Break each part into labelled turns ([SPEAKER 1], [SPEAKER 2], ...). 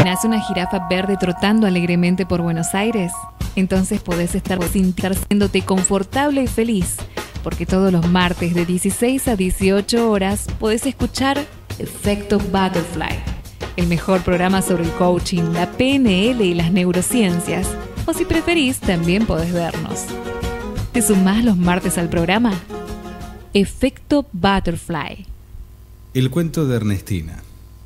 [SPEAKER 1] ¿Imaginas una jirafa verde trotando alegremente por Buenos Aires? Entonces podés estar sintiéndote confortable y feliz, porque todos los martes de 16 a 18 horas podés escuchar Efecto Butterfly, el mejor programa sobre el coaching, la PNL y las neurociencias. O si preferís, también podés vernos. ¿Te sumás los martes al programa? Efecto Butterfly.
[SPEAKER 2] El cuento de Ernestina.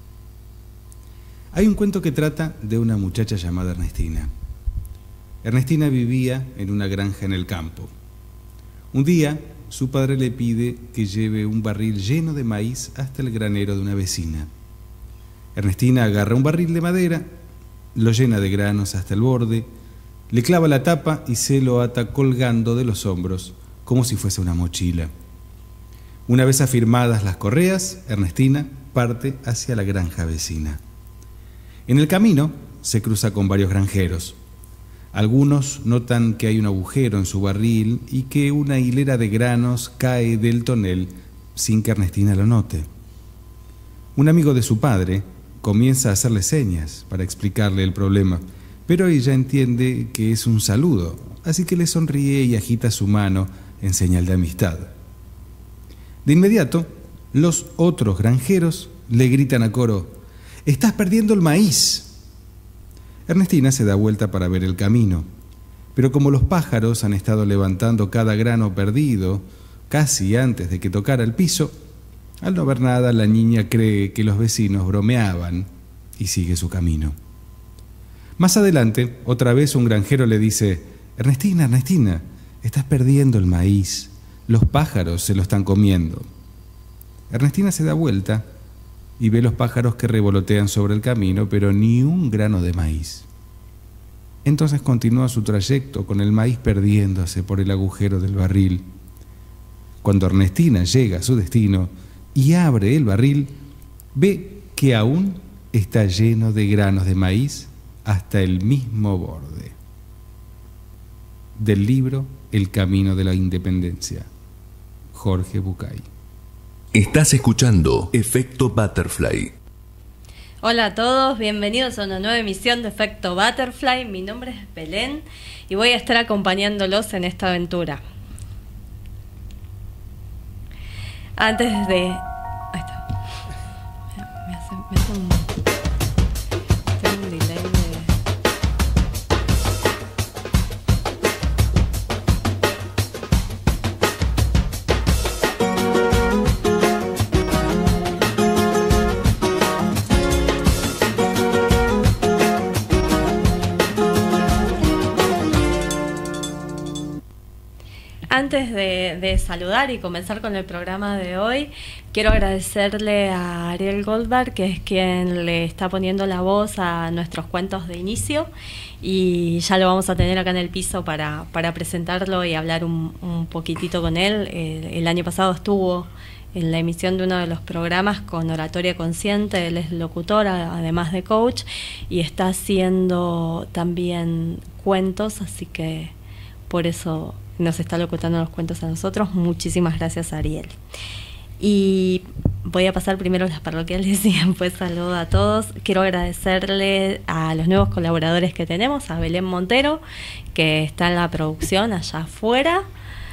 [SPEAKER 2] Hay un cuento que trata de una muchacha llamada Ernestina. Ernestina vivía en una granja en el campo. Un día, su padre le pide que lleve un barril lleno de maíz hasta el granero de una vecina. Ernestina agarra un barril de madera, lo llena de granos hasta el borde, le clava la tapa y se lo ata colgando de los hombros, como si fuese una mochila. Una vez afirmadas las correas, Ernestina parte hacia la granja vecina. En el camino se cruza con varios granjeros. Algunos notan que hay un agujero en su barril y que una hilera de granos cae del tonel sin que Ernestina lo note. Un amigo de su padre comienza a hacerle señas para explicarle el problema, pero ella entiende que es un saludo, así que le sonríe y agita su mano en señal de amistad. De inmediato, los otros granjeros le gritan a coro: «¡Estás perdiendo el maíz!». Ernestina se da vuelta para ver el camino, pero como los pájaros han estado levantando cada grano perdido casi antes de que tocara el piso, al no ver nada, la niña cree que los vecinos bromeaban y sigue su camino. Más adelante, otra vez un granjero le dice: «Ernestina, Ernestina, estás perdiendo el maíz. Los pájaros se lo están comiendo». Ernestina se da vuelta y ve los pájaros que revolotean sobre el camino, pero ni un grano de maíz. Entonces continúa su trayecto con el maíz perdiéndose por el agujero del barril. Cuando Ernestina llega a su destino y abre el barril, ve que aún está lleno de granos de maíz hasta el mismo borde. Del libro El camino de la independencia, Jorge Bucay.
[SPEAKER 3] Estás escuchando Efecto Butterfly.
[SPEAKER 4] Hola a todos, bienvenidos a una nueva emisión de Efecto Butterfly. Mi nombre es Belén y voy a estar acompañándolos en esta aventura. Antes de... Ahí está. Me hace un... Tengo un delay de... Antes de saludar y comenzar con el programa de hoy, quiero agradecerle a Ariel Goldberg, que es quien le está poniendo la voz a nuestros cuentos de inicio, y ya lo vamos a tener acá en el piso para presentarlo y hablar un poquitito con él. El año pasado estuvo en la emisión de uno de los programas con Oratoria Consciente. Él es locutor, además de coach, y está haciendo también cuentos, así que por eso nos está locutando los cuentos a nosotros. Muchísimas gracias, Ariel. Y voy a pasar primero las parroquiales y después saludo a todos. Quiero agradecerle a los nuevos colaboradores que tenemos, a Belén Montero, que está en la producción allá afuera,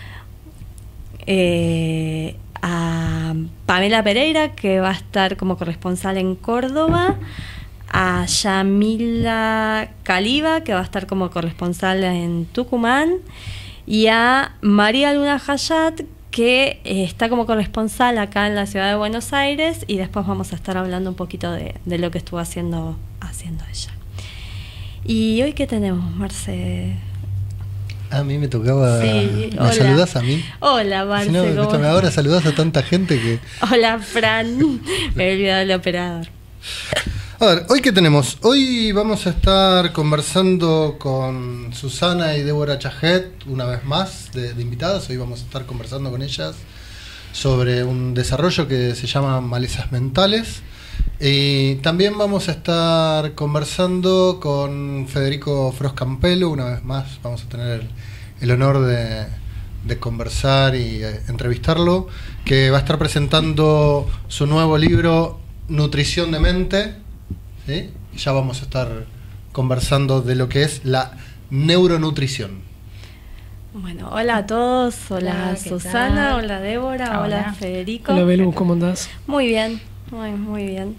[SPEAKER 4] a Pamela Pereira, que va a estar como corresponsal en Córdoba, a Yamila Caliba, que va a estar como corresponsal en Tucumán, y a María Luna Hayat, que está como corresponsal acá en la ciudad de Buenos Aires, y después vamos a estar hablando un poquito de lo que estuvo haciendo ella. ¿Y hoy qué tenemos, Marce?
[SPEAKER 5] A mí me tocaba...
[SPEAKER 4] Sí,
[SPEAKER 5] ¿Me saludás a mí?
[SPEAKER 4] Hola, Marce.
[SPEAKER 5] Si no, ahora saludás a tanta gente que...
[SPEAKER 4] Hola, Fran. Me he olvidado del operador.
[SPEAKER 5] A ver, ¿hoy qué tenemos? Hoy vamos a estar conversando con Susana y Débora Chajet, una vez más, de invitadas. Hoy vamos a estar conversando con ellas sobre un desarrollo que se llama Malezas Mentales. Y también vamos a estar conversando con Federico Fros Campello, una vez más. Vamos a tener el honor de conversar y entrevistarlo, que va a estar presentando su nuevo libro Nutrición de Mente, ¿sí? ya vamos a estar conversando de lo que es la neuronutrición.
[SPEAKER 4] Bueno, hola a todos, hola Susana, hola Débora, hola Federico.
[SPEAKER 6] Hola Belu, ¿cómo andás?
[SPEAKER 4] Muy bien, muy bien.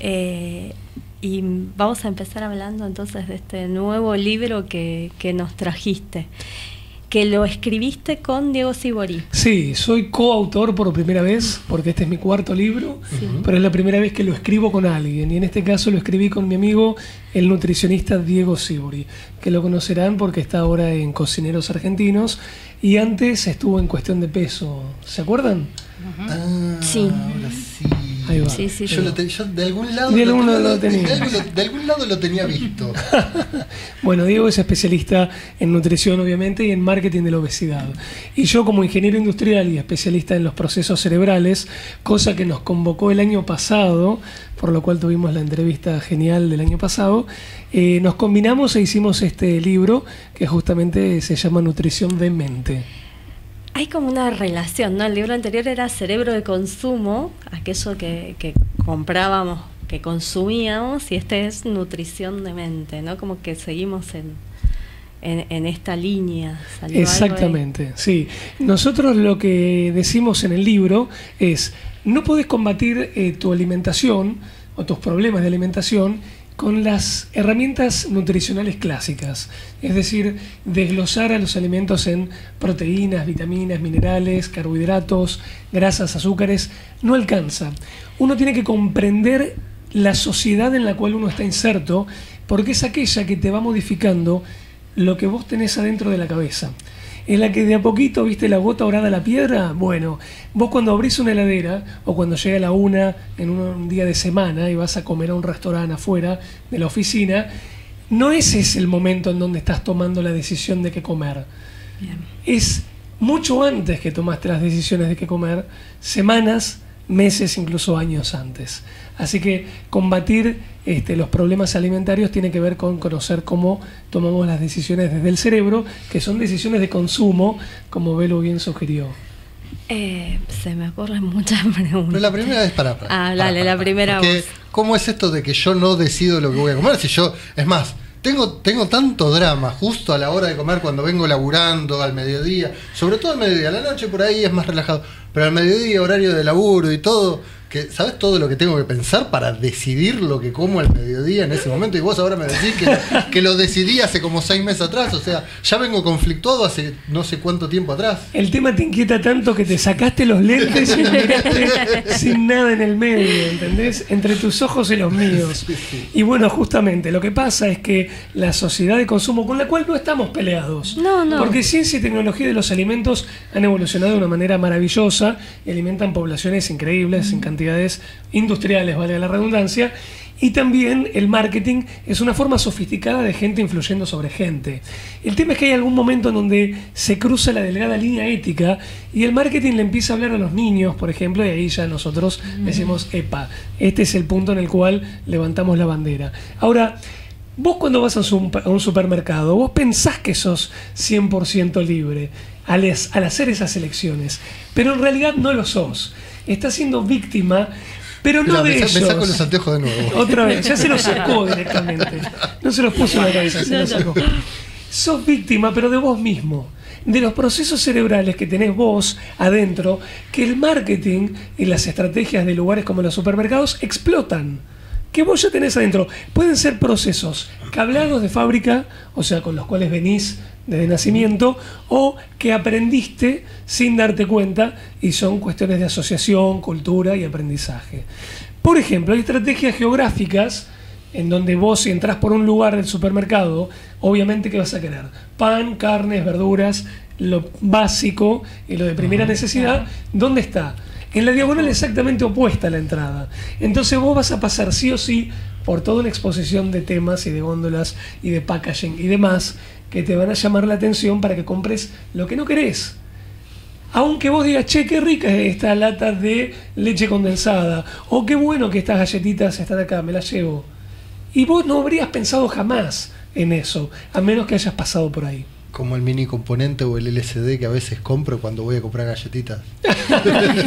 [SPEAKER 4] Y vamos a empezar hablando entonces de este nuevo libro que nos trajiste, que lo escribiste con Diego Sivori.
[SPEAKER 6] Sí, soy coautor por primera vez, porque este es mi cuarto libro, pero es la primera vez que lo escribo con alguien, y en este caso lo escribí con mi amigo, el nutricionista Diego Sivori, que lo conocerán porque está ahora en Cocineros Argentinos, y antes estuvo en Cuestión de Peso, ¿se acuerdan?
[SPEAKER 4] Sí.
[SPEAKER 5] Ahora sí.
[SPEAKER 6] Ahí va.
[SPEAKER 4] Sí,
[SPEAKER 5] Yo de algún lado
[SPEAKER 6] lo tenía.
[SPEAKER 5] De algún lado lo tenía visto.
[SPEAKER 6] Bueno, Diego es especialista en nutrición, obviamente, y en marketing de la obesidad. Y yo, como ingeniero industrial y especialista en los procesos cerebrales, cosa que nos convocó el año pasado, por lo cual tuvimos la entrevista genial del año pasado, nos combinamos e hicimos este libro que justamente se llama Nutrición de Mente.
[SPEAKER 4] Hay como una relación, ¿no? El libro anterior era Cerebro de Consumo, aquello que comprábamos, que consumíamos, y este es Nutrición de Mente, ¿no? Como que seguimos en esta línea.
[SPEAKER 6] Exactamente, sí. Nosotros lo que decimos en el libro es, no podés combatir tu alimentación o tus problemas de alimentación con las herramientas nutricionales clásicas, es decir, desglosar a los alimentos en proteínas, vitaminas, minerales, carbohidratos, grasas, azúcares, no alcanza. Uno tiene que comprender la sociedad en la cual uno está inserto, porque es aquella que te va modificando lo que vos tenés adentro de la cabeza. En la que de a poquito, ¿viste la gota orada a la piedra? Bueno, vos cuando abrís una heladera o cuando llega la 1 en un día de semana y vas a comer a un restaurante afuera de la oficina, no ese es el momento en donde estás tomando la decisión de qué comer. Bien. Es mucho antes que tomaste las decisiones de qué comer, semanas, meses, incluso años antes. Así que combatir los problemas alimentarios tiene que ver con conocer cómo tomamos las decisiones desde el cerebro, que son decisiones de consumo, como Belu bien sugirió.
[SPEAKER 4] Se me ocurren muchas preguntas.
[SPEAKER 5] Pero la primera es para
[SPEAKER 4] la primera
[SPEAKER 5] porque,
[SPEAKER 4] voz.
[SPEAKER 5] ¿cómo es esto de que yo no decido lo que voy a comer? Si yo, es más, tengo tanto drama justo a la hora de comer cuando vengo laburando al mediodía, sobre todo al mediodía, a la noche por ahí es más relajado, pero al mediodía, horario de laburo y todo, que ¿sabes todo lo que tengo que pensar para decidir lo que como al mediodía en ese momento? Y vos ahora me decís que lo decidí hace como 6 meses atrás, o sea, ya vengo conflictuado hace no sé cuánto tiempo atrás.
[SPEAKER 6] El tema te inquieta tanto que te sacaste los lentes y miraste sin nada en el medio, ¿entendés? Entre tus ojos y los míos. Y bueno, justamente lo que pasa es que la sociedad de consumo, con la cual no estamos peleados,
[SPEAKER 4] no.
[SPEAKER 6] Porque ciencia y tecnología de los alimentos han evolucionado de una manera maravillosa y alimentan poblaciones increíbles en cantidades industriales, valga la redundancia, y también el marketing es una forma sofisticada de gente influyendo sobre gente. El tema es que hay algún momento en donde se cruza la delgada línea ética y el marketing le empieza a hablar a los niños, por ejemplo, y ahí ya nosotros decimos, epa, este es el punto en el cual levantamos la bandera. Ahora, vos cuando vas a un supermercado, vos pensás que sos 100% libre al hacer esas elecciones, pero en realidad no lo sos. Estás siendo víctima, pero no de ellos.
[SPEAKER 5] Me saco los anteojos de nuevo.
[SPEAKER 6] Otra vez, ya se los sacó directamente. No se los puso en la cabeza, se los sacó. Sos víctima, pero de vos mismo. De los procesos cerebrales que tenés vos adentro, que el marketing y las estrategias de lugares como los supermercados explotan. Que vos ya tenés adentro. Pueden ser procesos cablados de fábrica, o sea, con los cuales venís desde nacimiento, o que aprendiste sin darte cuenta y son cuestiones de asociación, cultura y aprendizaje. Por ejemplo, hay estrategias geográficas en donde vos, si entras por un lugar del supermercado, obviamente que vas a querer pan, carnes, verduras, lo básico y lo de primera necesidad. ¿Dónde está? En la diagonal exactamente opuesta a la entrada. Entonces vos vas a pasar sí o sí por toda una exposición de temas y de góndolas y de packaging y demás que te van a llamar la atención para que compres lo que no querés. Aunque vos digas, che, qué rica es esta lata de leche condensada, o qué bueno que estas galletitas están acá, me las llevo. Y vos no habrías pensado jamás en eso, a menos que hayas pasado por ahí.
[SPEAKER 5] Como el mini componente o el LCD que a veces compro cuando voy a comprar galletitas.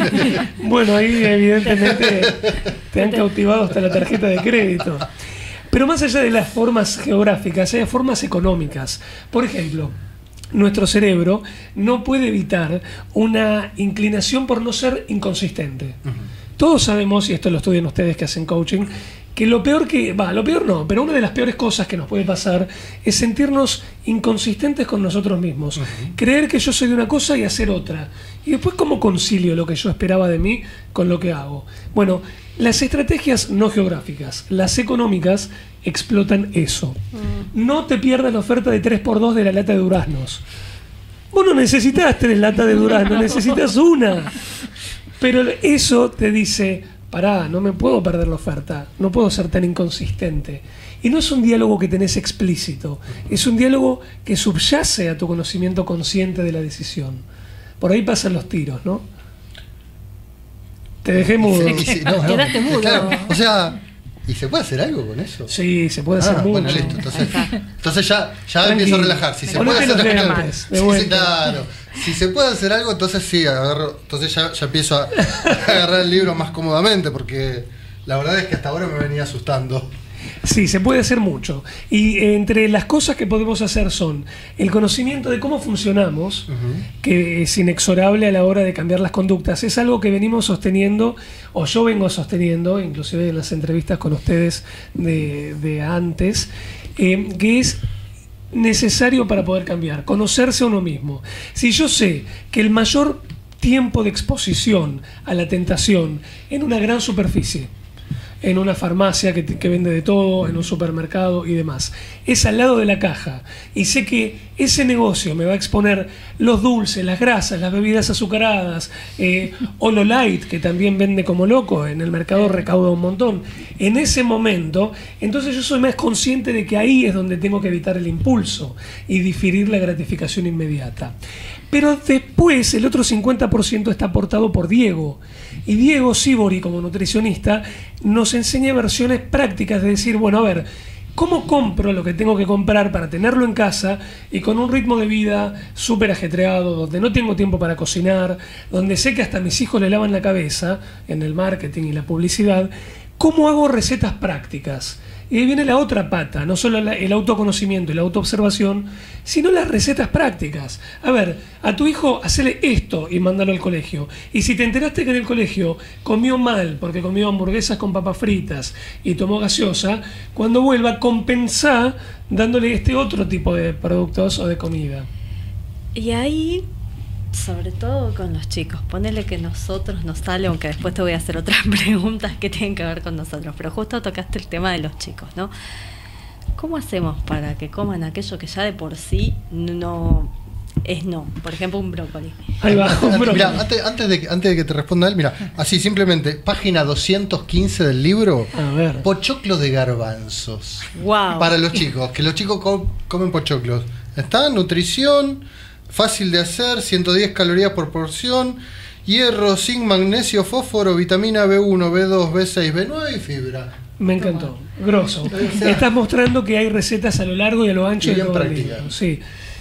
[SPEAKER 6] Bueno, ahí evidentemente te han cautivado hasta la tarjeta de crédito. Pero más allá de las formas geográficas, hay formas económicas. Por ejemplo, nuestro cerebro no puede evitar una inclinación por no ser inconsistente. Todos sabemos, y esto lo estudian ustedes que hacen coaching, que lo peor no, pero una de las peores cosas que nos puede pasar es sentirnos inconsistentes con nosotros mismos. Creer que yo soy de una cosa y hacer otra. Y después, ¿cómo concilio lo que yo esperaba de mí con lo que hago? Bueno, las estrategias no geográficas, las económicas, explotan eso. No te pierdas la oferta de 3x2 de la lata de duraznos. Vos no necesitas 3 latas de duraznos, necesitas una. Pero eso te dice, pará, no me puedo perder la oferta, no puedo ser tan inconsistente. Y no es un diálogo que tenés explícito, es un diálogo que subyace a tu conocimiento consciente de la decisión. Por ahí pasan los tiros, ¿no? Te dejé mudo.
[SPEAKER 4] Quedaste mudo.
[SPEAKER 5] Claro, o sea, ¿y se puede hacer algo con eso?
[SPEAKER 6] Sí, se puede hacer mucho.
[SPEAKER 5] Bueno, listo. Entonces ya empiezo a relajar. Si se puede hacer algo, claro. Si se puede hacer algo, entonces sí, agarro. Entonces ya empiezo a agarrar el libro más cómodamente, porque la verdad es que hasta ahora me venía asustando.
[SPEAKER 6] Sí, se puede hacer mucho. Y entre las cosas que podemos hacer son el conocimiento de cómo funcionamos, que es inexorable a la hora de cambiar las conductas. Es algo que venimos sosteniendo, o yo vengo sosteniendo, inclusive en las entrevistas con ustedes de antes, que es necesario para poder cambiar, conocerse a uno mismo. Si yo sé que el mayor tiempo de exposición a la tentación en una gran superficie, en una farmacia que vende de todo, en un supermercado y demás, es al lado de la caja, y sé que ese negocio me va a exponer los dulces, las grasas, las bebidas azucaradas, o lo light, que también vende como loco, en el mercado recauda un montón, en ese momento, entonces yo soy más consciente de que ahí es donde tengo que evitar el impulso y diferir la gratificación inmediata. Pero después el otro 50% está aportado por Diego. Y Diego Sibori, como nutricionista, nos enseña versiones prácticas de decir, bueno, a ver, ¿cómo compro lo que tengo que comprar para tenerlo en casa y con un ritmo de vida súper ajetreado, donde no tengo tiempo para cocinar, donde sé que hasta mis hijos le lavan la cabeza en el marketing y la publicidad? ¿Cómo hago recetas prácticas? Y ahí viene la otra pata, no solo el autoconocimiento y la autoobservación, sino las recetas prácticas. A ver, a tu hijo hacele esto y mándalo al colegio. Y si te enteraste que en el colegio comió mal porque comió hamburguesas con papas fritas y tomó gaseosa, cuando vuelva compensá dándole este otro tipo de productos o de comida.
[SPEAKER 4] Y ahí, sobre todo con los chicos, ponele que nosotros nos sale, aunque después te voy a hacer otras preguntas que tienen que ver con nosotros, pero justo tocaste el tema de los chicos, ¿no? ¿Cómo hacemos para que coman aquello que ya de por sí no es no? Por ejemplo, un brócoli.
[SPEAKER 6] Ahí va, un brócoli.
[SPEAKER 5] Mirá, antes de que te responda él, mira, así simplemente, página 215 del libro,
[SPEAKER 6] a ver.
[SPEAKER 5] Pochoclo de garbanzos.
[SPEAKER 4] Wow.
[SPEAKER 5] Para los chicos, que los chicos comen pochoclos. Está nutrición, fácil de hacer, 110 calorías por porción, hierro, zinc, magnesio, fósforo, vitamina B1, B2, B6, B9 y fibra.
[SPEAKER 6] Me encantó, grosso. Estás mostrando que hay recetas a lo largo y a lo ancho
[SPEAKER 5] y
[SPEAKER 6] de
[SPEAKER 5] bien
[SPEAKER 6] todo el
[SPEAKER 5] prácticas.
[SPEAKER 6] libro. Sí.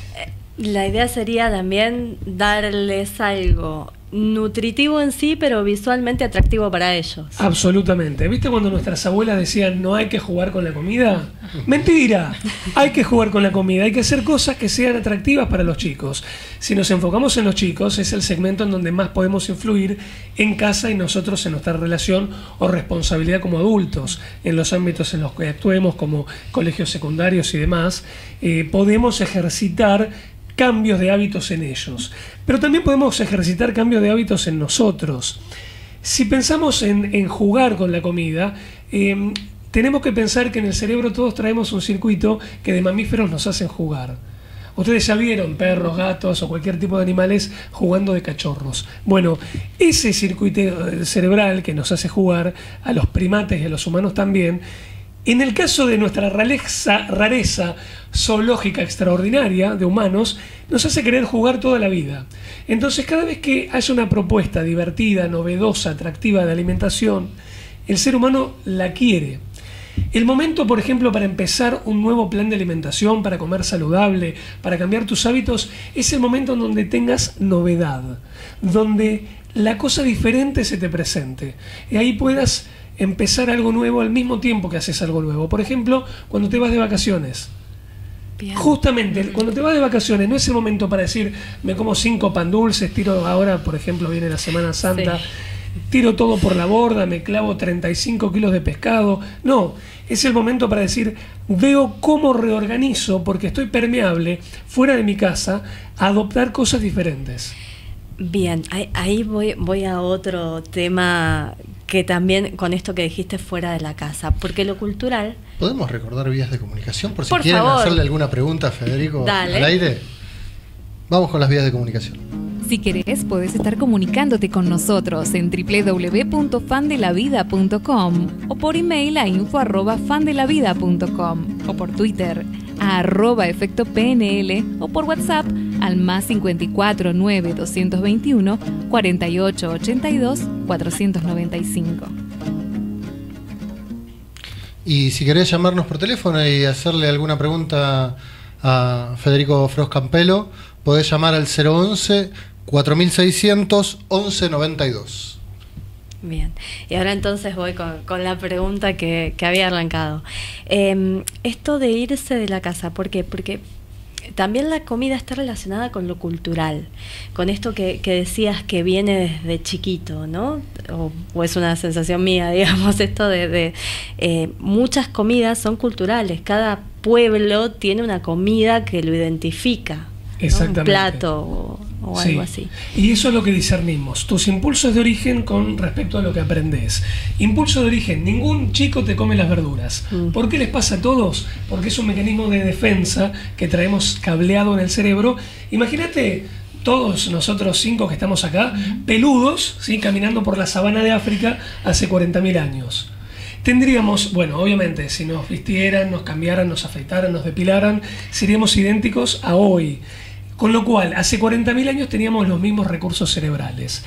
[SPEAKER 4] La idea sería también darles algo nutritivo en sí, pero visualmente atractivo para ellos.
[SPEAKER 6] Absolutamente. ¿Viste cuando nuestras abuelas decían no hay que jugar con la comida? Mentira. Hay que jugar con la comida. Hay que hacer cosas que sean atractivas para los chicos. Si nos enfocamos en los chicos, es el segmento en donde más podemos influir en casa y nosotros en nuestra relación o responsabilidad como adultos, en los ámbitos en los que actuemos como colegios secundarios y demás. Podemos ejercitar cambios de hábitos en ellos, pero también podemos ejercitar cambios de hábitos en nosotros. Si pensamos en jugar con la comida, tenemos que pensar que en el cerebro todos traemos un circuito que de mamíferos nos hacen jugar. Ustedes ya vieron perros, gatos o cualquier tipo de animales jugando de cachorros. Bueno, ese circuito cerebral que nos hace jugar, a los primates y a los humanos también, en el caso de nuestra rareza zoológica extraordinaria de humanos, nos hace querer jugar toda la vida. Entonces, cada vez que haya una propuesta divertida, novedosa, atractiva de alimentación, el ser humano la quiere. El momento, por ejemplo, para empezar un nuevo plan de alimentación, para comer saludable, para cambiar tus hábitos, es el momento en donde tengas novedad, donde la cosa diferente se te presente. Y ahí puedas empezar algo nuevo al mismo tiempo que haces algo nuevo. Por ejemplo, cuando te vas de vacaciones.
[SPEAKER 4] Bien.
[SPEAKER 6] Justamente, cuando te vas de vacaciones no es el momento para decir, me como 5 pan dulces, tiro ahora, por ejemplo, viene la Semana Santa,
[SPEAKER 4] Sí.
[SPEAKER 6] tiro todo por la borda, me clavo 35 kilos de pescado. No, es el momento para decir, veo cómo reorganizo, porque estoy permeable, fuera de mi casa, a adoptar cosas diferentes.
[SPEAKER 4] Bien, ahí voy a otro tema que también con esto que dijiste fuera de la casa, porque lo cultural...
[SPEAKER 5] ¿Podemos recordar vías de comunicación por si
[SPEAKER 4] Por
[SPEAKER 5] quieren
[SPEAKER 4] favor.
[SPEAKER 5] hacerle alguna pregunta a Federico
[SPEAKER 4] Dale.
[SPEAKER 5] al aire? Vamos con las vías de comunicación.
[SPEAKER 1] Si querés, podés estar comunicándote con nosotros en www.fandelavida.com o por email a info@fandelavida.com o por Twitter a @efectopnl o por WhatsApp al +54 9 221 48 82 495.
[SPEAKER 5] Y si querés llamarnos por teléfono y hacerle alguna pregunta a Federico Fros Campelo, podés llamar al 011 4600 1192.
[SPEAKER 4] Bien, y ahora entonces voy con la pregunta que había arrancado. Esto de irse de la casa, ¿por qué? Porque también la comida está relacionada con lo cultural, con esto que decías que viene desde chiquito, ¿no? O es una sensación mía, digamos, esto de muchas comidas son culturales, cada pueblo tiene una comida que lo identifica, ¿no?
[SPEAKER 6] Exactamente.
[SPEAKER 4] Un plato o
[SPEAKER 6] Sí.
[SPEAKER 4] algo así.
[SPEAKER 6] Y eso es lo que discernimos, tus impulsos de origen con respecto a lo que aprendes. Impulso de origen, ningún chico te come las verduras. ¿Por qué les pasa a todos? Porque es un mecanismo de defensa que traemos cableado en el cerebro. Imagínate todos nosotros 5 que estamos acá, peludos, ¿sí? Caminando por la sabana de África hace 40.000 años. Tendríamos, bueno, obviamente, si nos vistieran, nos cambiaran, nos afeitaran, nos depilaran, seríamos idénticos a hoy. Con lo cual, hace 40.000 años teníamos los mismos recursos cerebrales.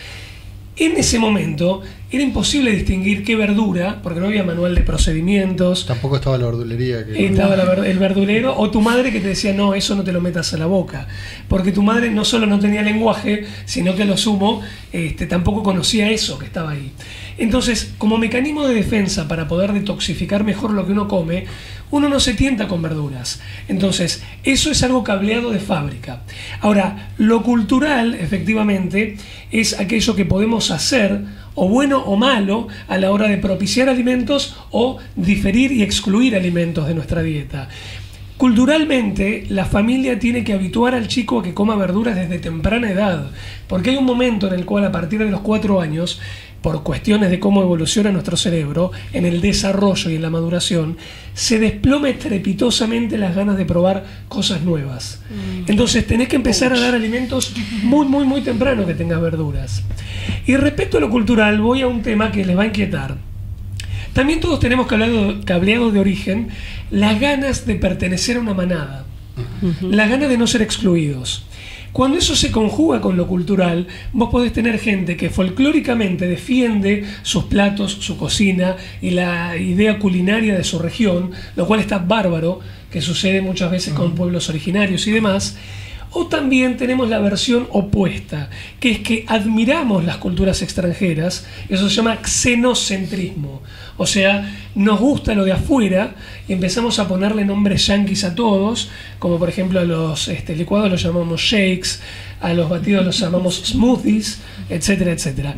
[SPEAKER 6] En ese momento era imposible distinguir qué verdura, porque no había manual de procedimientos,
[SPEAKER 5] Tampoco estaba la verdulería. Que...
[SPEAKER 6] estaba el verdulero, o tu madre que te decía, no, eso no te lo metas a la boca. Porque tu madre no solo no tenía lenguaje, sino que a lo sumo tampoco conocía eso que estaba ahí. Entonces, como mecanismo de defensa para poder detoxificar mejor lo que uno come, uno no se tienta con verduras. Entonces, eso es algo cableado de fábrica. Ahora, lo cultural, efectivamente, es aquello que podemos hacer, o bueno o malo, a la hora de propiciar alimentos o diferir y excluir alimentos de nuestra dieta. Culturalmente, la familia tiene que habituar al chico a que coma verduras desde temprana edad, porque hay un momento en el cual a partir de los 4 años, por cuestiones de cómo evoluciona nuestro cerebro, en el desarrollo y en la maduración, se desploma estrepitosamente las ganas de probar cosas nuevas. Entonces tenés que empezar a dar alimentos muy, muy, muy temprano que tengas verduras. Y respecto a lo cultural, voy a un tema que les va a inquietar. También todos tenemos cableado de origen las ganas de pertenecer a una manada, las ganas de no ser excluidos. Cuando eso se conjuga con lo cultural, vos podés tener gente que folclóricamente defiende sus platos, su cocina y la idea culinaria de su región, lo cual está bárbaro, que sucede muchas veces con pueblos originarios y demás. O también tenemos la versión opuesta, que es que admiramos las culturas extranjeras, eso se llama xenocentrismo. O sea, nos gusta lo de afuera y empezamos a ponerle nombres yanquis a todos, como por ejemplo a los licuados los llamamos shakes, a los batidos los llamamos smoothies, etcétera, etcétera.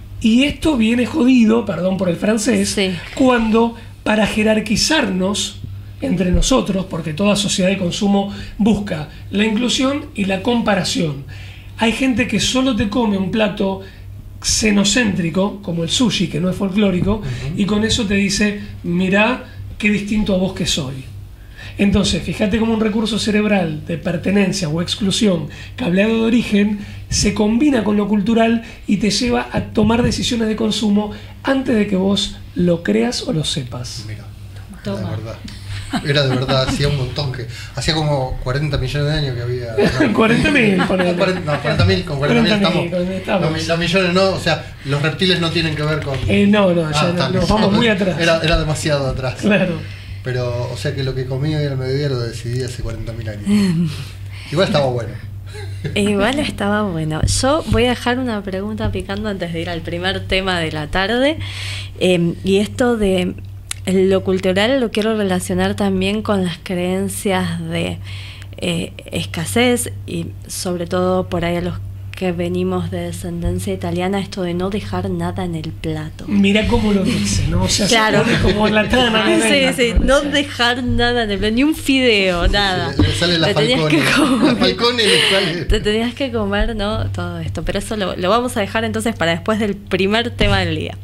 [SPEAKER 6] Y esto viene jodido, perdón por el francés,
[SPEAKER 4] Sí.
[SPEAKER 6] cuando para jerarquizarnos entre nosotros, porque toda sociedad de consumo busca la inclusión y la comparación. Hay gente que solo te come un plato xenocéntrico, como el sushi, que no es folclórico, y con eso te dice, mirá qué distinto a vos que soy. Entonces, fíjate cómo un recurso cerebral de pertenencia o exclusión, cableado de origen, se combina con lo cultural y te lleva a tomar decisiones de consumo antes de que vos lo creas o lo sepas.
[SPEAKER 5] Mira,
[SPEAKER 4] Toma.
[SPEAKER 5] la verdad. Era de verdad, hacía un montón que. Hacía como 40 millones de años que había.
[SPEAKER 6] 40.000, ponele.
[SPEAKER 5] No, 40.000, con 40.000 estamos.
[SPEAKER 6] estamos.
[SPEAKER 5] Los millones no, o sea, los reptiles no tienen que ver con.
[SPEAKER 6] No, ya
[SPEAKER 5] está,
[SPEAKER 6] nos vamos muy atrás.
[SPEAKER 5] Era demasiado atrás.
[SPEAKER 6] Claro.
[SPEAKER 5] Pero, o sea que lo que comía hoy al mediodía lo decidí hace 40.000 años. Igual estaba bueno.
[SPEAKER 4] Igual estaba bueno. Yo voy a dejar una pregunta picando antes de ir al primer tema de la tarde. Y esto de lo cultural lo quiero relacionar también con las creencias de escasez y sobre todo por ahí a los que venimos de descendencia italiana, esto de no dejar nada en el plato.
[SPEAKER 6] Mira cómo lo dice, ¿no? O sea,
[SPEAKER 4] claro.
[SPEAKER 6] Se pone como la tana.
[SPEAKER 4] Sí, no dejar nada en el plato, ni un fideo, nada.
[SPEAKER 5] Le sale la Falcone. La Falcone le sale.
[SPEAKER 4] Te tenías que comer, ¿no? Todo esto. Pero eso lo vamos a dejar entonces para después del primer tema del día.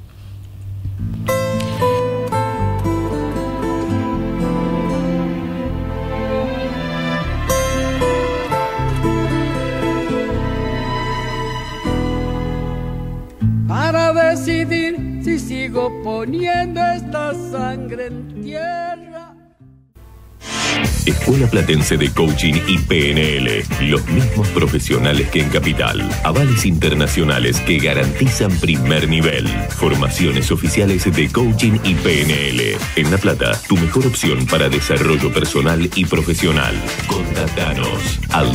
[SPEAKER 7] Para decidir si sigo poniendo esta sangre en tierra.
[SPEAKER 3] Escuela Platense de Coaching y PNL. Los mismos profesionales que en Capital. Avales internacionales que garantizan primer nivel. Formaciones oficiales de Coaching y PNL. En La Plata, tu mejor opción para desarrollo personal y profesional. Contactanos al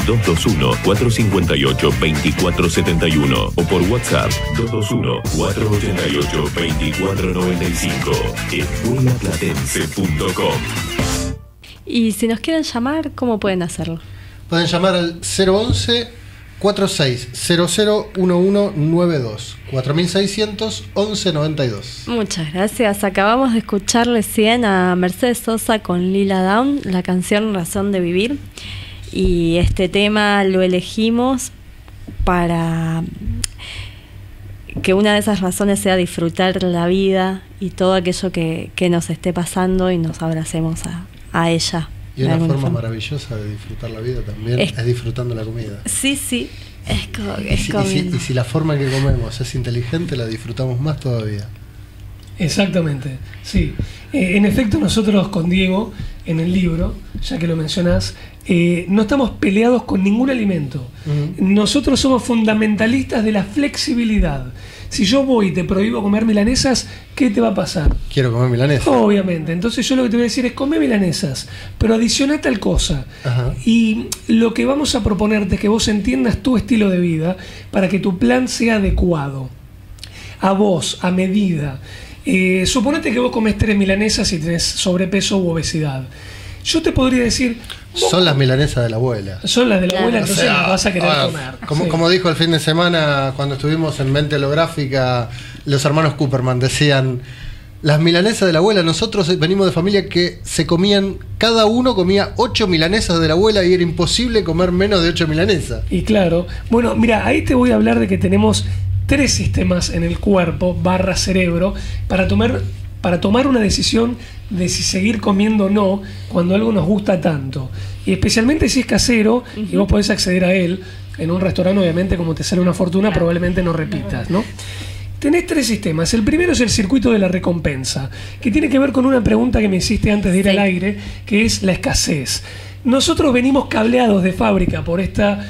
[SPEAKER 3] 221-458-2471 o por WhatsApp 221-488-2495. escuelaplatense.com.
[SPEAKER 4] Y si nos quieren llamar, ¿cómo pueden hacerlo?
[SPEAKER 5] Pueden llamar al 011-4600-1192, 4600-1192.
[SPEAKER 4] Muchas gracias. Acabamos de escuchar recién a Mercedes Sosa con Lila Downs, la canción Razón de Vivir. Y este tema lo elegimos para que una de esas razones sea disfrutar la vida y todo aquello que nos esté pasando y nos abracemos a ella.
[SPEAKER 5] Y una forma maravillosa de disfrutar la vida también es disfrutando la comida.
[SPEAKER 4] Sí, es
[SPEAKER 5] comiendo. Y si la forma en que comemos es inteligente, la disfrutamos más todavía.
[SPEAKER 6] Exactamente, sí. En efecto, nosotros con Diego, en el libro, ya que lo mencionás, no estamos peleados con ningún alimento. Nosotros somos fundamentalistas de la flexibilidad. Si yo voy y te prohíbo comer milanesas, ¿qué te va a pasar?
[SPEAKER 5] Quiero comer milanesas.
[SPEAKER 6] Obviamente. Entonces yo lo que te voy a decir es comer milanesas, pero adiciona tal cosa. Ajá. Y lo que vamos a proponerte es que vos entiendas tu estilo de vida para que tu plan sea adecuado a vos, a medida. Suponete que vos comés 3 milanesas y tenés sobrepeso u obesidad. Yo te podría decir...
[SPEAKER 5] Son las milanesas de la abuela.
[SPEAKER 6] Son las de la abuela, entonces las vas a querer comer.
[SPEAKER 5] Como dijo el fin de semana cuando estuvimos en Mente Holográfica, los hermanos Cooperman decían, las milanesas de la abuela, nosotros venimos de familia que se comían, cada uno comía 8 milanesas de la abuela y era imposible comer menos de 8 milanesas.
[SPEAKER 6] Y claro, bueno, mira, ahí te voy a hablar de que tenemos 3 sistemas en el cuerpo, / cerebro, para tomar una decisión de si seguir comiendo o no cuando algo nos gusta tanto. Y especialmente si es casero y vos podés acceder a él. En un restaurante, obviamente, como te sale una fortuna, probablemente no repitas, ¿no? Tenés 3 sistemas. El primero es el circuito de la recompensa, que tiene que ver con una pregunta que me hiciste antes de ir al aire, que es la escasez. Nosotros venimos cableados de fábrica por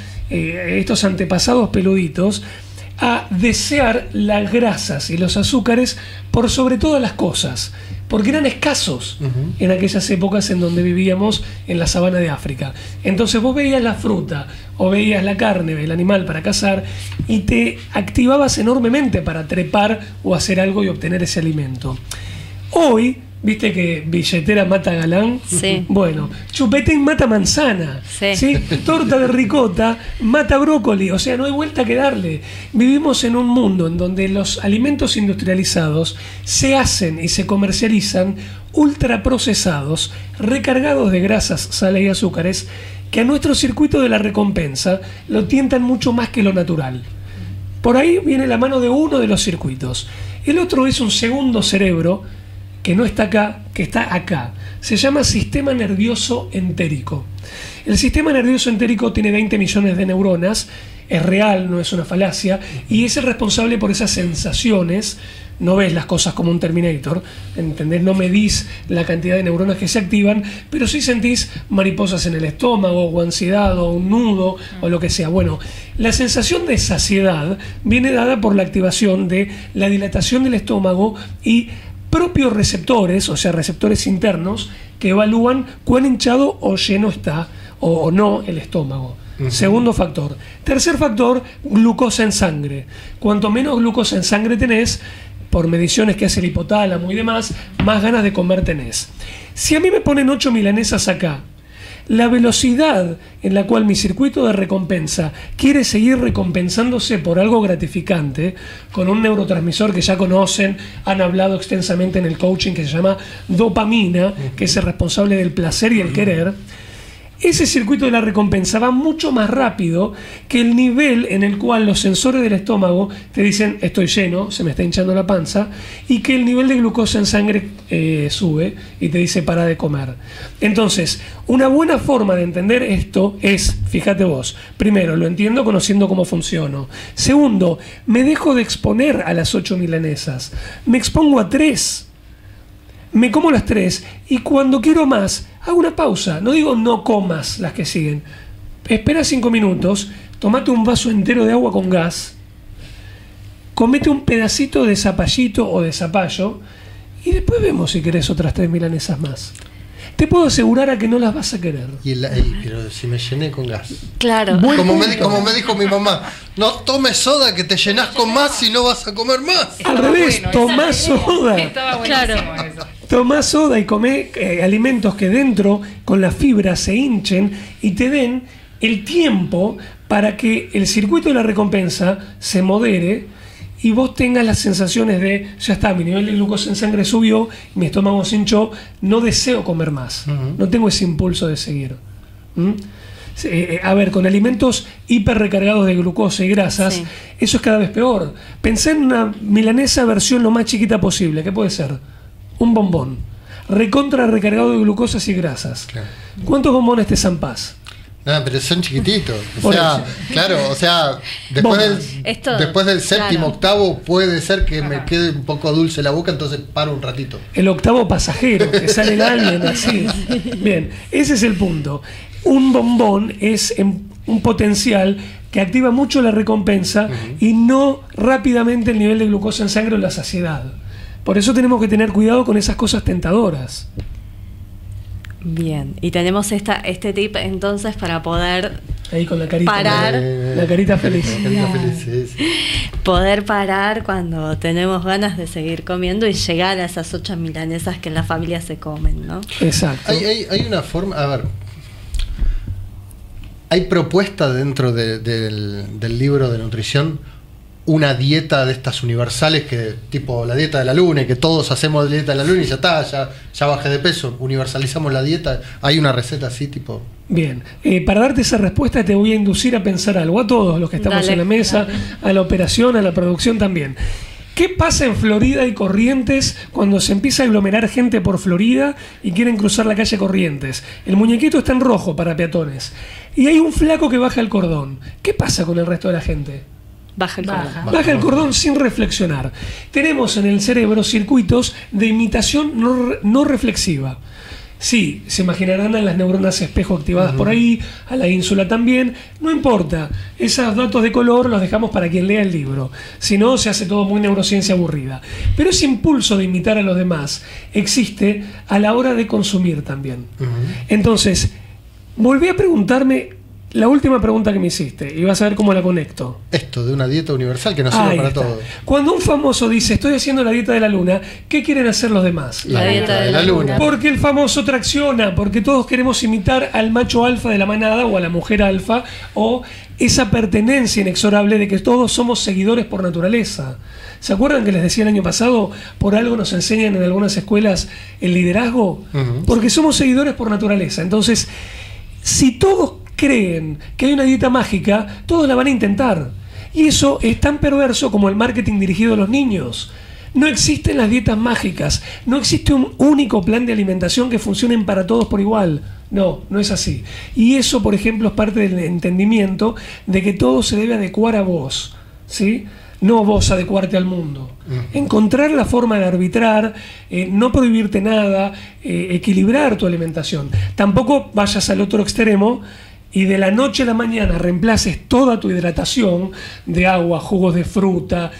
[SPEAKER 6] estos antepasados peluditos a desear las grasas y los azúcares por sobre todas las cosas, porque eran escasos en aquellas épocas en donde vivíamos en la sabana de África. Entonces vos veías la fruta o veías la carne del animal para cazar y te activabas enormemente para trepar o hacer algo y obtener ese alimento. Hoy, ¿viste que billetera mata galán?
[SPEAKER 4] Sí.
[SPEAKER 6] Bueno, chupetín mata manzana.
[SPEAKER 4] Sí.
[SPEAKER 6] Torta de ricota mata brócoli. O sea, no hay vuelta que darle. Vivimos en un mundo en donde los alimentos industrializados se hacen y se comercializan ultraprocesados, recargados de grasas, sales y azúcares, que a nuestro circuito de la recompensa lo tientan mucho más que lo natural. Por ahí viene la mano de uno de los circuitos. El otro es un segundo cerebro que no está acá, que está acá. Se llama sistema nervioso entérico. El sistema nervioso entérico tiene 20 millones de neuronas, es real, no es una falacia, y es el responsable por esas sensaciones. No ves las cosas como un Terminator, ¿entendés? No medís la cantidad de neuronas que se activan, pero sí sentís mariposas en el estómago, o ansiedad, o un nudo, o lo que sea. Bueno, la sensación de saciedad viene dada por la activación de la dilatación del estómago y propios receptores, o sea, receptores internos, que evalúan cuán hinchado o lleno está o no el estómago. Segundo factor. Tercer factor, glucosa en sangre. Cuanto menos glucosa en sangre tenés, por mediciones que hace el hipotálamo y demás, más ganas de comer tenés. Si a mí me ponen 8 milanesas acá, la velocidad en la cual mi circuito de recompensa quiere seguir recompensándose por algo gratificante, con un neurotransmisor que ya conocen, han hablado extensamente en el coaching, que se llama dopamina, que es el responsable del placer y el querer, ese circuito de la recompensa va mucho más rápido que el nivel en el cual los sensores del estómago te dicen estoy lleno, se me está hinchando la panza, y que el nivel de glucosa en sangre sube y te dice para de comer. Entonces, una buena forma de entender esto es, fíjate vos, primero, lo entiendo conociendo cómo funciono. Segundo, me dejo de exponer a las 8 milanesas, me expongo a 3. Me como las 3 y cuando quiero más, hago una pausa. No digo no comas las que siguen. Espera 5 minutos, tomate un vaso entero de agua con gas, comete un pedacito de zapallito o de zapallo y después vemos si querés otras 3 milanesas más. Te puedo asegurar a que no las vas a querer.
[SPEAKER 5] Pero si me llené con gas.
[SPEAKER 4] Claro.
[SPEAKER 5] Como me dijo mi mamá, no tomes soda que te llenás con más y no vas a comer más.
[SPEAKER 6] Al revés, tomá soda.
[SPEAKER 4] Claro.
[SPEAKER 6] Tomá soda y comé alimentos que dentro, con la fibra, se hinchen y te den el tiempo para que el circuito de la recompensa se modere y vos tengas las sensaciones de, ya está, mi nivel de glucosa en sangre subió, mi estómago se hinchó, no deseo comer más, no tengo ese impulso de seguir. A ver, con alimentos hiper recargados de glucosa y grasas, eso es cada vez peor. Pensé en una milanesa versión lo más chiquita posible, ¿qué puede ser? Un bombón, recontra recargado de glucosas y grasas. Claro. ¿Cuántos bombones te zampás?
[SPEAKER 5] No, pero son chiquititos. O sea, claro, o sea, después del séptimo, octavo, puede ser que me quede un poco dulce la boca, entonces paro un ratito.
[SPEAKER 6] El octavo pasajero, que sale el alien así. Bien, ese es el punto. Un bombón es un potencial que activa mucho la recompensa y no rápidamente el nivel de glucosa en sangre o la saciedad. Por eso tenemos que tener cuidado con esas cosas tentadoras.
[SPEAKER 4] Bien, y tenemos este tip entonces para poder
[SPEAKER 6] ahí con la carita,
[SPEAKER 4] parar,
[SPEAKER 6] la carita feliz.
[SPEAKER 5] La carita feliz, sí.
[SPEAKER 4] Poder parar cuando tenemos ganas de seguir comiendo y llegar a esas 8 milanesas que en la familia se comen, ¿no?
[SPEAKER 6] Exacto.
[SPEAKER 5] Hay una forma, a ver, hay propuesta dentro del libro de nutrición, una dieta de estas universales, que tipo la dieta de la luna, y que todos hacemos la dieta de la luna y ya está, ya bajé de peso, universalizamos la dieta. Hay una receta así tipo.
[SPEAKER 6] Bien, para darte esa respuesta te voy a inducir a pensar algo, a todos los que estamos en la mesa, a la operación, a la producción también. ¿Qué pasa en Florida y Corrientes cuando se empieza a aglomerar gente por Florida y quieren cruzar la calle Corrientes? El muñequito está en rojo para peatones y hay un flaco que baja el cordón. ¿Qué pasa con el resto de la gente?
[SPEAKER 4] Baja el cordón.
[SPEAKER 6] Baja el cordón sin reflexionar. Tenemos en el cerebro circuitos de imitación no reflexiva. Sí, se imaginarán a las neuronas espejo activadas por ahí, a la ínsula también, no importa. Esos datos de color los dejamos para quien lea el libro. Si no, se hace todo muy neurociencia aburrida. Pero ese impulso de imitar a los demás existe a la hora de consumir también. Entonces, volví a preguntarme la última pregunta que me hiciste y vas a ver cómo la conecto.
[SPEAKER 5] Esto de una dieta universal que nos sirve para todo.
[SPEAKER 6] Cuando un famoso dice estoy haciendo la dieta de la luna, ¿qué quieren hacer los demás?
[SPEAKER 4] La dieta de la luna.
[SPEAKER 6] Porque el famoso tracciona, porque todos queremos imitar al macho alfa de la manada o a la mujer alfa, o esa pertenencia inexorable de que todos somos seguidores por naturaleza. ¿Se acuerdan que les decía el año pasado, por algo nos enseñan en algunas escuelas el liderazgo? Porque somos seguidores por naturaleza. Entonces, si todos creen que hay una dieta mágica, todos la van a intentar. Y eso es tan perverso como el marketing dirigido a los niños. No existen las dietas mágicas, no existe un único plan de alimentación que funcione para todos por igual. No, no es así. Y eso, por ejemplo, es parte del entendimiento de que todo se debe adecuar a vos, ¿sí? No vos adecuarte al mundo. Encontrar la forma de arbitrar, no prohibirte nada, equilibrar tu alimentación. Tampoco vayas al otro extremo y de la noche a la mañana reemplaces toda tu hidratación de agua, jugos de fruta,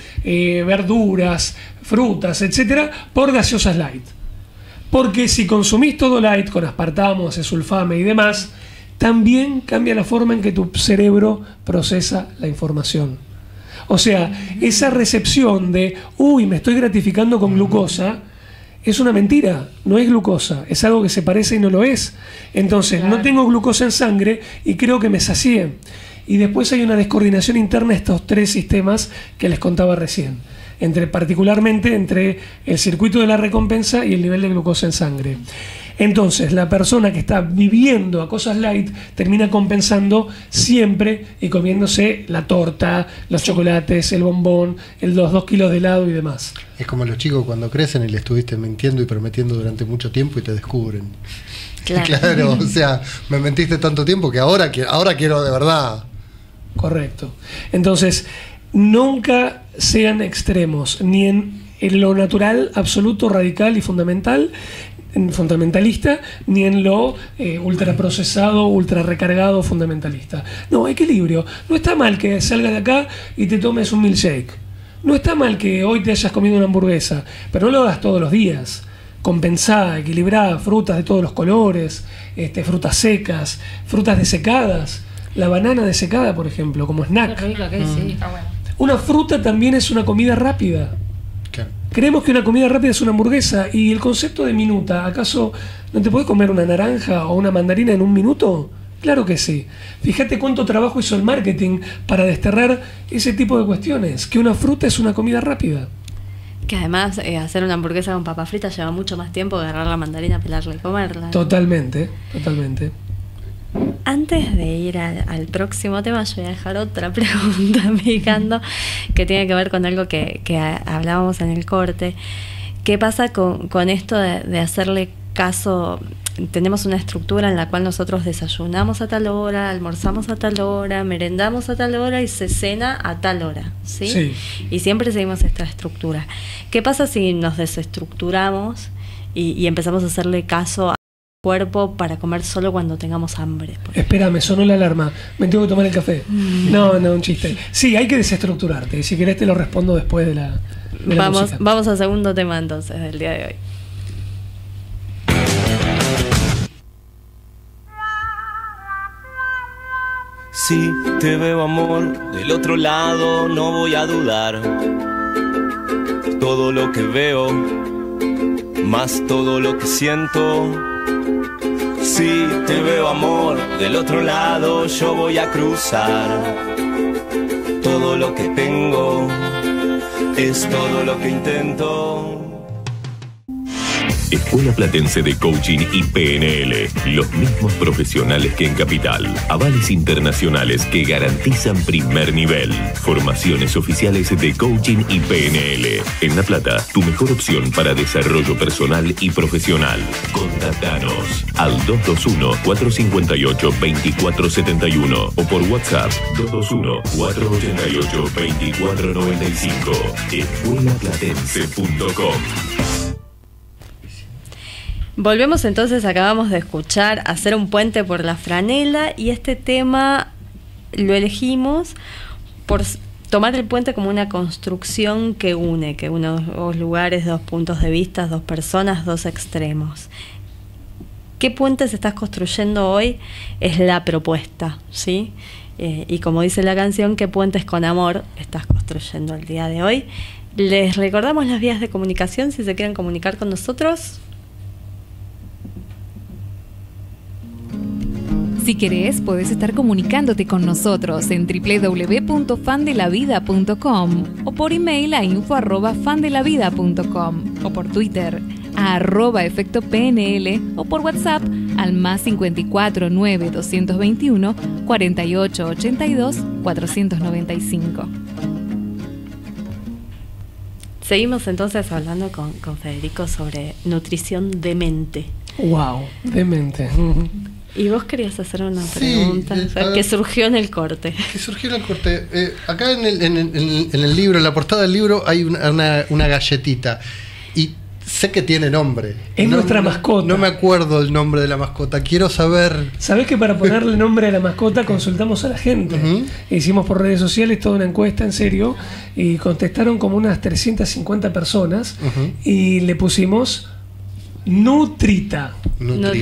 [SPEAKER 6] verduras, frutas, etcétera, por gaseosas light. Porque si consumís todo light con aspartamo, acesulfame y demás, también cambia la forma en que tu cerebro procesa la información. O sea, esa recepción de, uy, me estoy gratificando con glucosa, es una mentira, no es glucosa, es algo que se parece y no lo es. Entonces, no tengo glucosa en sangre y creo que me sacié. Y después hay una descoordinación interna de estos tres sistemas que les contaba recién, particularmente entre el circuito de la recompensa y el nivel de glucosa en sangre. Entonces, la persona que está viviendo a cosas light termina compensando siempre y comiéndose la torta, los chocolates, el bombón, los 2 kilos de helado y demás.
[SPEAKER 5] Es como los chicos cuando crecen y le estuviste mintiendo y prometiendo durante mucho tiempo y te descubren. Claro, o sea, me mentiste tanto tiempo que ahora quiero de verdad.
[SPEAKER 6] Correcto. Entonces, nunca sean extremos, ni en lo natural, absoluto, radical y fundamentalista, ni en lo ultraprocesado, ultra recargado, fundamentalista. No, equilibrio. No está mal que salgas de acá y te tomes un milkshake. No está mal que hoy te hayas comido una hamburguesa, pero no lo hagas todos los días. Compensá, equilibrá, frutas de todos los colores, frutas secas, frutas desecadas. La banana desecada, por ejemplo, como snack.
[SPEAKER 4] Qué rico, que sí, está bueno.
[SPEAKER 6] Una fruta también es una comida rápida.
[SPEAKER 5] Claro.
[SPEAKER 6] Creemos que una comida rápida es una hamburguesa. ¿Y el concepto de minuta? ¿Acaso no te puedes comer una naranja o una mandarina en un minuto? Claro que sí. Fíjate cuánto trabajo hizo el marketing para desterrar ese tipo de cuestiones. Que una fruta es una comida rápida.
[SPEAKER 4] Que además hacer una hamburguesa con papa frita lleva mucho más tiempo que agarrar la mandarina, pelarla y comerla.
[SPEAKER 6] Totalmente, totalmente.
[SPEAKER 4] Antes de ir al próximo tema, yo voy a dejar otra pregunta picando que tiene que ver con algo que hablábamos en el corte. ¿Qué pasa con esto de hacerle caso? Tenemos una estructura en la cual nosotros desayunamos a tal hora, almorzamos a tal hora, merendamos a tal hora y se cena a tal hora, ¿sí?
[SPEAKER 6] Sí.
[SPEAKER 4] Y siempre seguimos esta estructura. ¿Qué pasa si nos desestructuramos y empezamos a hacerle caso cuerpo para comer solo cuando tengamos hambre?
[SPEAKER 6] Espérame, sonó la alarma. Me tengo que tomar el café. No, un chiste. Sí, hay que desestructurarte. Si querés te lo respondo después de la música.
[SPEAKER 4] Vamos al segundo tema entonces del día de hoy.
[SPEAKER 8] Si te veo, amor, del otro lado, no voy a dudar. Todo lo que veo, más todo lo que siento. Si te veo, amor, del otro lado, yo voy a cruzar. Todo lo que tengo es todo lo que intento.
[SPEAKER 3] Escuela Platense de Coaching y PNL. Los mismos profesionales que en Capital. Avales internacionales que garantizan primer nivel. Formaciones oficiales de Coaching y PNL. En La Plata, tu mejor opción para desarrollo personal y profesional. Contactanos al 221-458-2471 o por WhatsApp 221-488-2495. escuelaplatense.com.
[SPEAKER 4] Volvemos entonces, acabamos de escuchar Hacer un puente por la franela y este tema lo elegimos por tomar el puente como una construcción que une dos lugares, dos puntos de vista, dos personas, dos extremos. ¿Qué puentes estás construyendo hoy? Es la propuesta, ¿sí? Y como dice la canción, ¿qué puentes con amor estás construyendo el día de hoy? Les recordamos las vías de comunicación si se quieren comunicar con nosotros.
[SPEAKER 1] Si querés, podés estar comunicándote con nosotros en www.fandelavida.com o por email a info@fandelavida.com o por Twitter a @efectopnl o por WhatsApp al +54 9 221 48 82 495.
[SPEAKER 4] Seguimos entonces hablando con Federico sobre nutrición de mente.
[SPEAKER 6] Wow, de mente.
[SPEAKER 4] Y vos querías hacer una pregunta que surgió en el corte.
[SPEAKER 5] Acá en el libro, en la portada del libro, hay una galletita. Y sé que tiene nombre.
[SPEAKER 6] Es nuestra mascota.
[SPEAKER 5] No me acuerdo el nombre de la mascota. Quiero saber.
[SPEAKER 6] ¿Sabés que para ponerle nombre a la mascota consultamos a la gente? Hicimos por redes sociales toda una encuesta, en serio, y contestaron como unas 350 personas y le pusimos Nutrita.
[SPEAKER 4] Nutrita.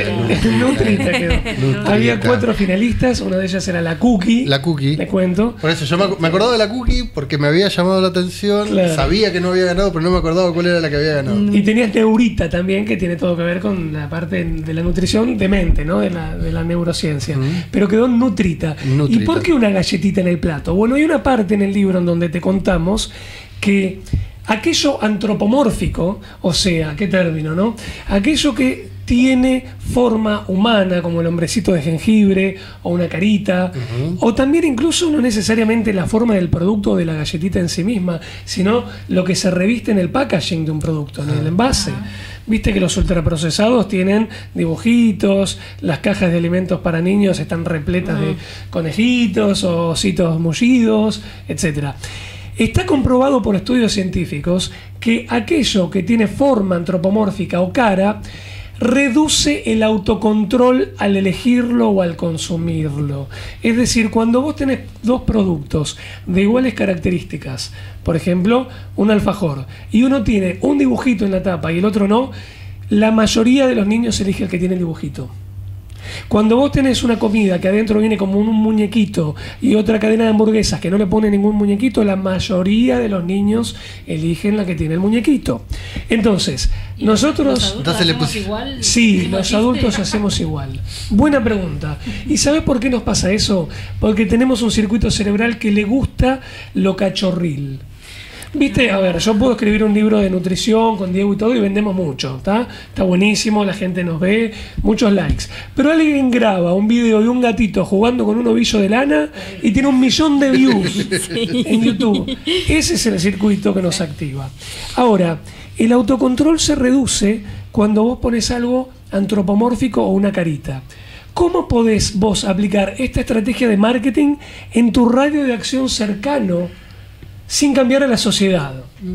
[SPEAKER 6] Nutrita quedó.
[SPEAKER 5] Nutrita.
[SPEAKER 6] Había 4 finalistas, una de ellas era la Cookie.
[SPEAKER 5] La Cookie.
[SPEAKER 6] Le cuento.
[SPEAKER 5] Por eso, yo me acordaba de la Cookie porque me había llamado la atención.
[SPEAKER 6] Claro.
[SPEAKER 5] Sabía que no había ganado, pero no me acordaba cuál era la que había ganado.
[SPEAKER 6] Y tenías Neurita también, que tiene todo que ver con la parte de la nutrición de mente, ¿no? De la neurociencia. Pero quedó Nutrita.
[SPEAKER 5] Nutrita.
[SPEAKER 6] ¿Y por qué una galletita en el plato? Bueno, hay una parte en el libro en donde te contamos que aquello antropomórfico, o sea, ¿qué término, no? Aquello que tiene forma humana, como el hombrecito de jengibre, o una carita, o también incluso no necesariamente la forma del producto o de la galletita en sí misma, sino lo que se reviste en el packaging de un producto, en el envase. Viste que los ultraprocesados tienen dibujitos, las cajas de alimentos para niños están repletas de conejitos o ositos mullidos, etcétera. Está comprobado por estudios científicos que aquello que tiene forma antropomórfica o cara reduce el autocontrol al elegirlo o al consumirlo. Es decir, cuando vos tenés 2 productos de iguales características, por ejemplo, un alfajor, y uno tiene un dibujito en la tapa y el otro no, la mayoría de los niños elige el que tiene el dibujito. Cuando vos tenés una comida que adentro viene como un muñequito y otra cadena de hamburguesas que no le pone ningún muñequito, la mayoría de los niños eligen la que tiene el muñequito. Entonces, nosotros...
[SPEAKER 9] Entonces le puse igual.
[SPEAKER 6] Sí, los adultos hacemos igual. Buena pregunta. ¿Y sabés por qué nos pasa eso? Porque tenemos un circuito cerebral que le gusta lo cachorril. Viste, a ver, yo puedo escribir un libro de nutrición con Diego y todo y vendemos mucho, está buenísimo, la gente nos ve, muchos likes. Pero alguien graba un video de un gatito jugando con un ovillo de lana y tiene 1 millón de views en YouTube. Ese es el circuito que nos activa. Ahora, el autocontrol se reduce cuando vos pones algo antropomórfico o una carita. ¿Cómo podés vos aplicar esta estrategia de marketing en tu radio de acción cercano sin cambiar a la sociedad?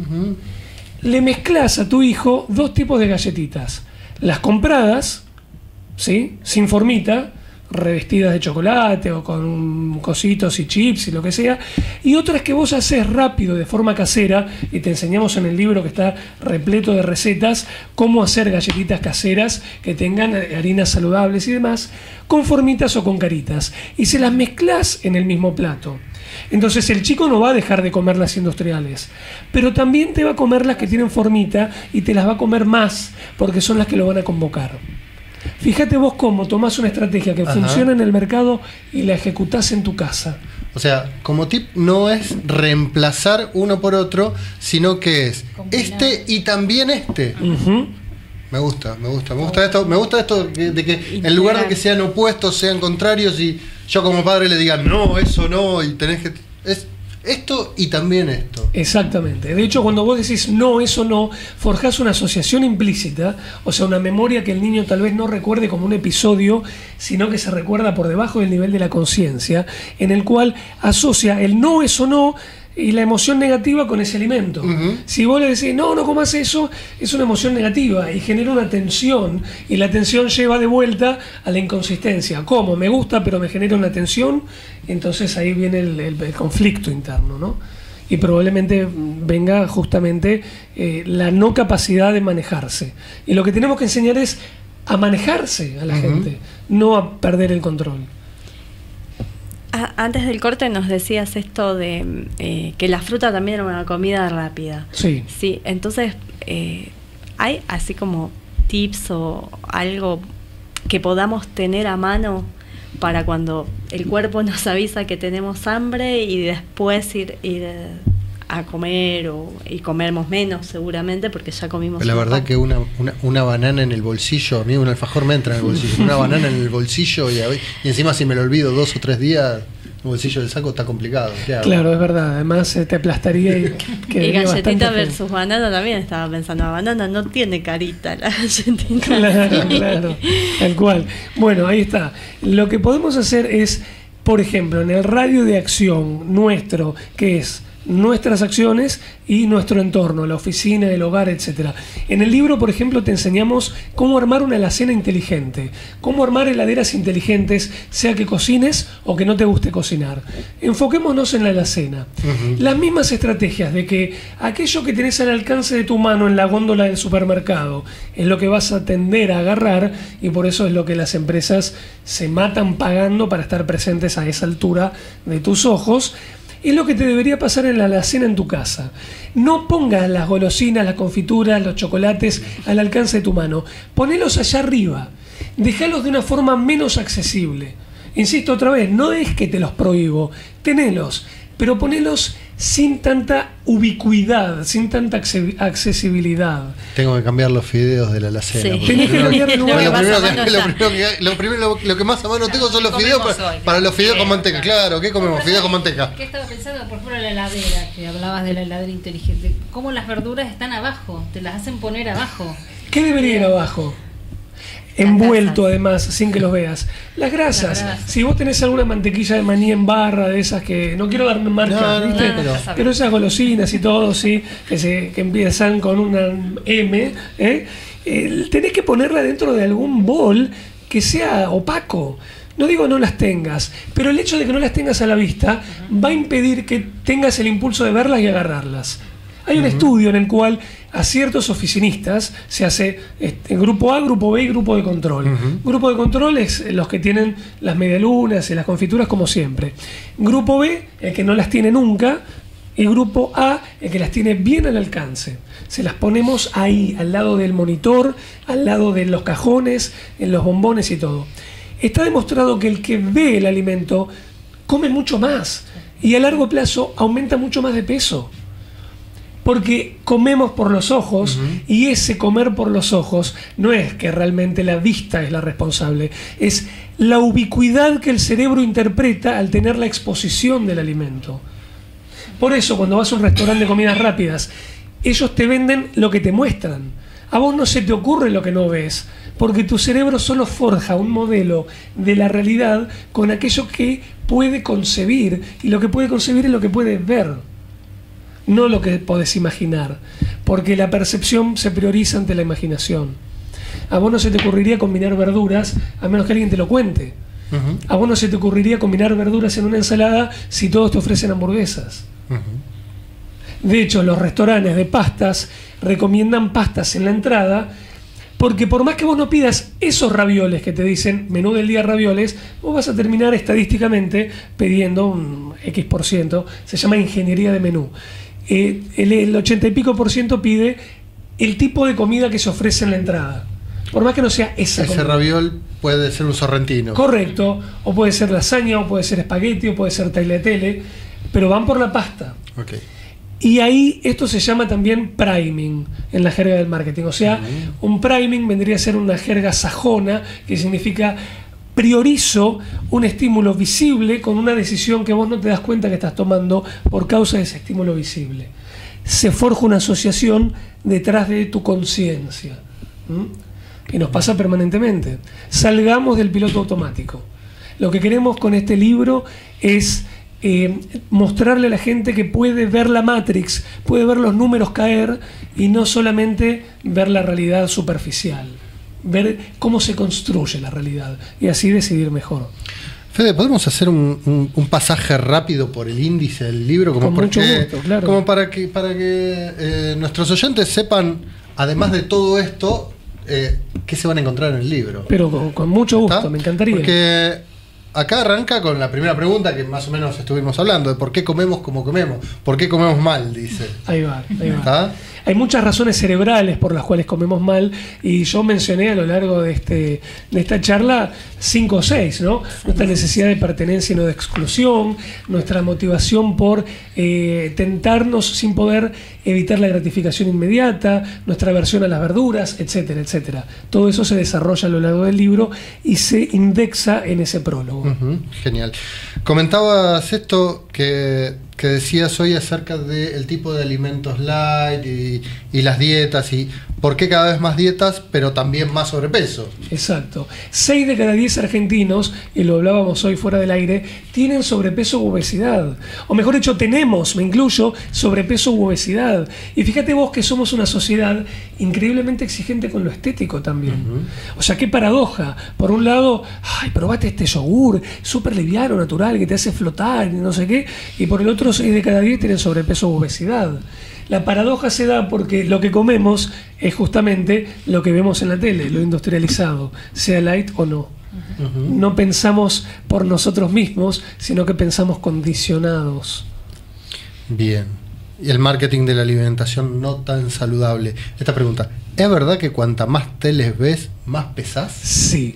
[SPEAKER 6] Le mezclas a tu hijo 2 tipos de galletitas. Las compradas, ¿sí? Sin formita, revestidas de chocolate o con cositos y chips y lo que sea, y otras que vos haces rápido de forma casera, y te enseñamos en el libro que está repleto de recetas cómo hacer galletitas caseras que tengan harinas saludables y demás, con formitas o con caritas, y se las mezclas en el mismo plato. Entonces el chico no va a dejar de comer las industriales, pero también te va a comer las que tienen formita y te las va a comer más porque son las que lo van a convocar. Fíjate vos cómo tomás una estrategia que funciona en el mercado y la ejecutás en tu casa.
[SPEAKER 5] O sea, como tip no es reemplazar uno por otro, sino que es este y también este. Me gusta esto de que en lugar de que sean opuestos, sean contrarios y yo como padre le diga no, eso no, y tenés que... Es esto y también esto.
[SPEAKER 6] Exactamente. De hecho, cuando vos decís no, eso no, forjás una asociación implícita, o sea, una memoria que el niño tal vez no recuerde como un episodio, sino que se recuerda por debajo del nivel de la conciencia, en el cual asocia el no, eso no, y la emoción negativa con ese alimento. Si vos le decís, no, no comas eso, es una emoción negativa y genera una tensión, y la tensión lleva de vuelta a la inconsistencia. ¿Cómo? Me gusta, pero me genera una tensión, entonces ahí viene el conflicto interno, ¿no? Y probablemente venga justamente la no capacidad de manejarse. Y lo que tenemos que enseñar es a manejarse a la gente, no a perder el control.
[SPEAKER 4] Antes del corte nos decías esto de que la fruta también era una comida rápida.
[SPEAKER 6] Sí.
[SPEAKER 4] Sí, entonces ¿hay así como tips o algo que podamos tener a mano para cuando el cuerpo nos avisa que tenemos hambre y después ir a comer y comemos menos seguramente porque ya comimos?
[SPEAKER 5] La verdad que una banana en el bolsillo, a mí un alfajor me entra en el bolsillo, una banana en el bolsillo y encima si me lo olvido 2 o 3 días, el bolsillo del saco está complicado.
[SPEAKER 6] Claro, es verdad, además te aplastaría y
[SPEAKER 4] galletita versus banana también estaba pensando, la banana no tiene carita, la galletita.
[SPEAKER 6] Claro, tal cual. Bueno, ahí está. Lo que podemos hacer es, por ejemplo, en el radio de acción nuestro, que es nuestras acciones y nuestro entorno, la oficina, el hogar, etc. En el libro, por ejemplo, te enseñamos cómo armar una alacena inteligente, cómo armar heladeras inteligentes, sea que cocines o que no te guste cocinar. Enfoquémonos en la alacena. Las mismas estrategias de que aquello que tenés al alcance de tu mano en la góndola del supermercado es lo que vas a tender a agarrar, y por eso es lo que las empresas se matan pagando para estar presentes a esa altura de tus ojos. Es lo que te debería pasar en la alacena en tu casa. No pongas las golosinas, las confituras, los chocolates al alcance de tu mano. Ponelos allá arriba. Dejalos de una forma menos accesible. Insisto otra vez, no es que te los prohíbo. Tenelos, pero ponelos sin tanta ubicuidad, sin tanta accesibilidad.
[SPEAKER 5] Tengo que cambiar los fideos de la alacena.
[SPEAKER 6] Sí. Tenés que cambiar de lugar.
[SPEAKER 5] Lo que más a mano tengo son los fideos para los fideos con manteca. Claro, ¿qué comemos? Fideos con manteca.
[SPEAKER 9] ¿Qué estaba pensando? Por ejemplo, la heladera, que hablabas de la heladera inteligente. ¿Cómo las verduras están abajo? Te las hacen poner abajo.
[SPEAKER 6] ¿Qué debería ir abajo? Envuelto además, sin que los veas. Las grasas. Si vos tenés alguna mantequilla de maní en barra, de esas que no quiero dar marca, ¿viste? Pero esas golosinas y todo, sí, que empiezan con una M, tenés que ponerla dentro de algún bol que sea opaco. No digo no las tengas, pero el hecho de que no las tengas a la vista va a impedir que tengas el impulso de verlas y agarrarlas. Hay un estudio en el cual a ciertos oficinistas se hace grupo A, grupo B y grupo de control. Grupo de control es los que tienen las medialunas y las confituras como siempre. Grupo B, el que no las tiene nunca. Y grupo A, el que las tiene bien al alcance. Se las ponemos ahí, al lado del monitor, al lado de los cajones, en los bombones y todo. Está demostrado que el que ve el alimento come mucho más y a largo plazo aumenta mucho más de peso. Porque comemos por los ojos, y ese comer por los ojos no es que realmente la vista es la responsable, es la ubicuidad que el cerebro interpreta al tener la exposición del alimento. Por eso cuando vas a un restaurante de comidas rápidas, ellos te venden lo que te muestran. A vos no se te ocurre lo que no ves, porque tu cerebro solo forja un modelo de la realidad con aquello que puede concebir, y lo que puede concebir es lo que puede ver. No lo que podés imaginar, porque la percepción se prioriza ante la imaginación. A vos no se te ocurriría combinar verduras a menos que alguien te lo cuente. A vos no se te ocurriría combinar verduras en una ensalada si todos te ofrecen hamburguesas. De hecho, los restaurantes de pastas recomiendan pastas en la entrada, porque por más que vos no pidas esos ravioles que te dicen menú del día ravioles, vos vas a terminar estadísticamente pidiendo un X%, se llama ingeniería de menú. El 80 y pico % pide el tipo de comida que se ofrece en la entrada, por más que no sea esa comida.
[SPEAKER 5] Ese raviol puede ser un sorrentino.
[SPEAKER 6] Correcto, o puede ser lasaña, o puede ser espagueti, o puede ser tagliatelle, pero van por la pasta.
[SPEAKER 5] Okay.
[SPEAKER 6] Y ahí esto se llama también priming en la jerga del marketing. O sea, un priming vendría a ser una jerga sajona, que significa priorizo un estímulo visible con una decisión que vos no te das cuenta que estás tomando por causa de ese estímulo visible. Se forja una asociación detrás de tu conciencia. Y nos pasa permanentemente. Salgamos del piloto automático. Lo que queremos con este libro es mostrarle a la gente que puede ver la Matrix, puede ver los números caer y no solamente ver la realidad superficial, ver cómo se construye la realidad y así decidir mejor.
[SPEAKER 5] Fede, ¿podemos hacer un pasaje rápido por el índice del libro?
[SPEAKER 6] Con mucho gusto, claro.
[SPEAKER 5] Como para que nuestros oyentes sepan, además de todo esto, qué se van a encontrar en el libro.
[SPEAKER 6] Pero con mucho gusto, ¿está? Me encantaría.
[SPEAKER 5] Porque acá arranca con la primera pregunta que más o menos estuvimos hablando, de por qué comemos como comemos, por qué comemos mal, dice.
[SPEAKER 6] Ahí va.
[SPEAKER 5] ¿Está?
[SPEAKER 6] Hay muchas razones cerebrales por las cuales comemos mal, y yo mencioné a lo largo de esta charla 5 o 6, ¿no? Nuestra necesidad de pertenencia y no de exclusión, nuestra motivación por tentarnos sin poder evitar la gratificación inmediata, nuestra aversión a las verduras, etcétera, etcétera. Todo eso se desarrolla a lo largo del libro y se indexa en ese prólogo.
[SPEAKER 5] Genial. Comentabas esto que que decías hoy acerca del tipo de alimentos light y las dietas y por qué cada vez más dietas, pero también más sobrepeso.
[SPEAKER 6] Exacto. 6 de cada 10 argentinos, y lo hablábamos hoy fuera del aire, tienen sobrepeso u obesidad. O mejor dicho, tenemos, me incluyo, sobrepeso u obesidad. Y fíjate vos que somos una sociedad increíblemente exigente con lo estético también. O sea, qué paradoja. Por un lado, ay, probate este yogur, súper liviano, natural, que te hace flotar y no sé qué. Y por el otro, 6 de cada 10 tienen sobrepeso u obesidad. La paradoja se da porque lo que comemos es justamente lo que vemos en la tele, lo industrializado, sea light o no. No pensamos por nosotros mismos, sino que pensamos condicionados.
[SPEAKER 5] Bien. Y el marketing de la alimentación no tan saludable. Esta pregunta, ¿es verdad que cuanta más teles ves, más pesás?
[SPEAKER 6] Sí.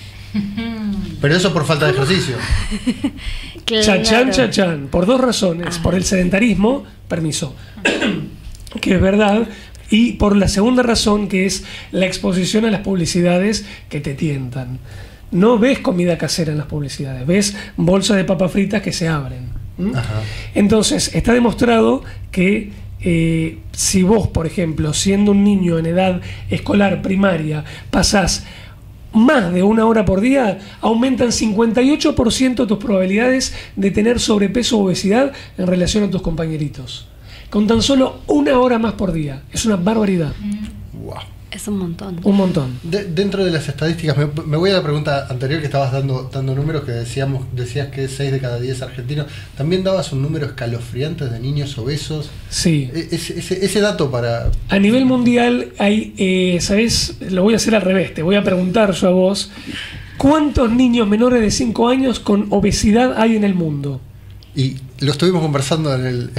[SPEAKER 5] Pero eso por falta de ejercicio.
[SPEAKER 4] Claro.
[SPEAKER 6] Chachán, chachán. Por 2 razones. Por el sedentarismo, permiso, que es verdad. Y por la segunda razón, que es la exposición a las publicidades que te tientan. No ves comida casera en las publicidades, ves bolsas de papas fritas que se abren.
[SPEAKER 5] Ajá.
[SPEAKER 6] Entonces, está demostrado que si vos, por ejemplo, siendo un niño en edad escolar primaria, pasás más de 1 hora por día, aumentan 58% tus probabilidades de tener sobrepeso o obesidad en relación a tus compañeritos. Con tan solo 1 hora más por día. Es una barbaridad.
[SPEAKER 5] Wow.
[SPEAKER 4] Es un montón.
[SPEAKER 6] Un montón.
[SPEAKER 5] Dentro de las estadísticas, me voy a la pregunta anterior que estabas dando números, que decías que 6 de cada 10 argentinos. También dabas un número escalofriante de niños obesos.
[SPEAKER 6] Sí.
[SPEAKER 5] Ese dato para...
[SPEAKER 6] A nivel mundial hay, ¿sabés? Lo voy a hacer al revés. Te voy a preguntar yo a vos. ¿Cuántos niños menores de 5 años con obesidad hay en el mundo?
[SPEAKER 5] Y lo estuvimos conversando en el...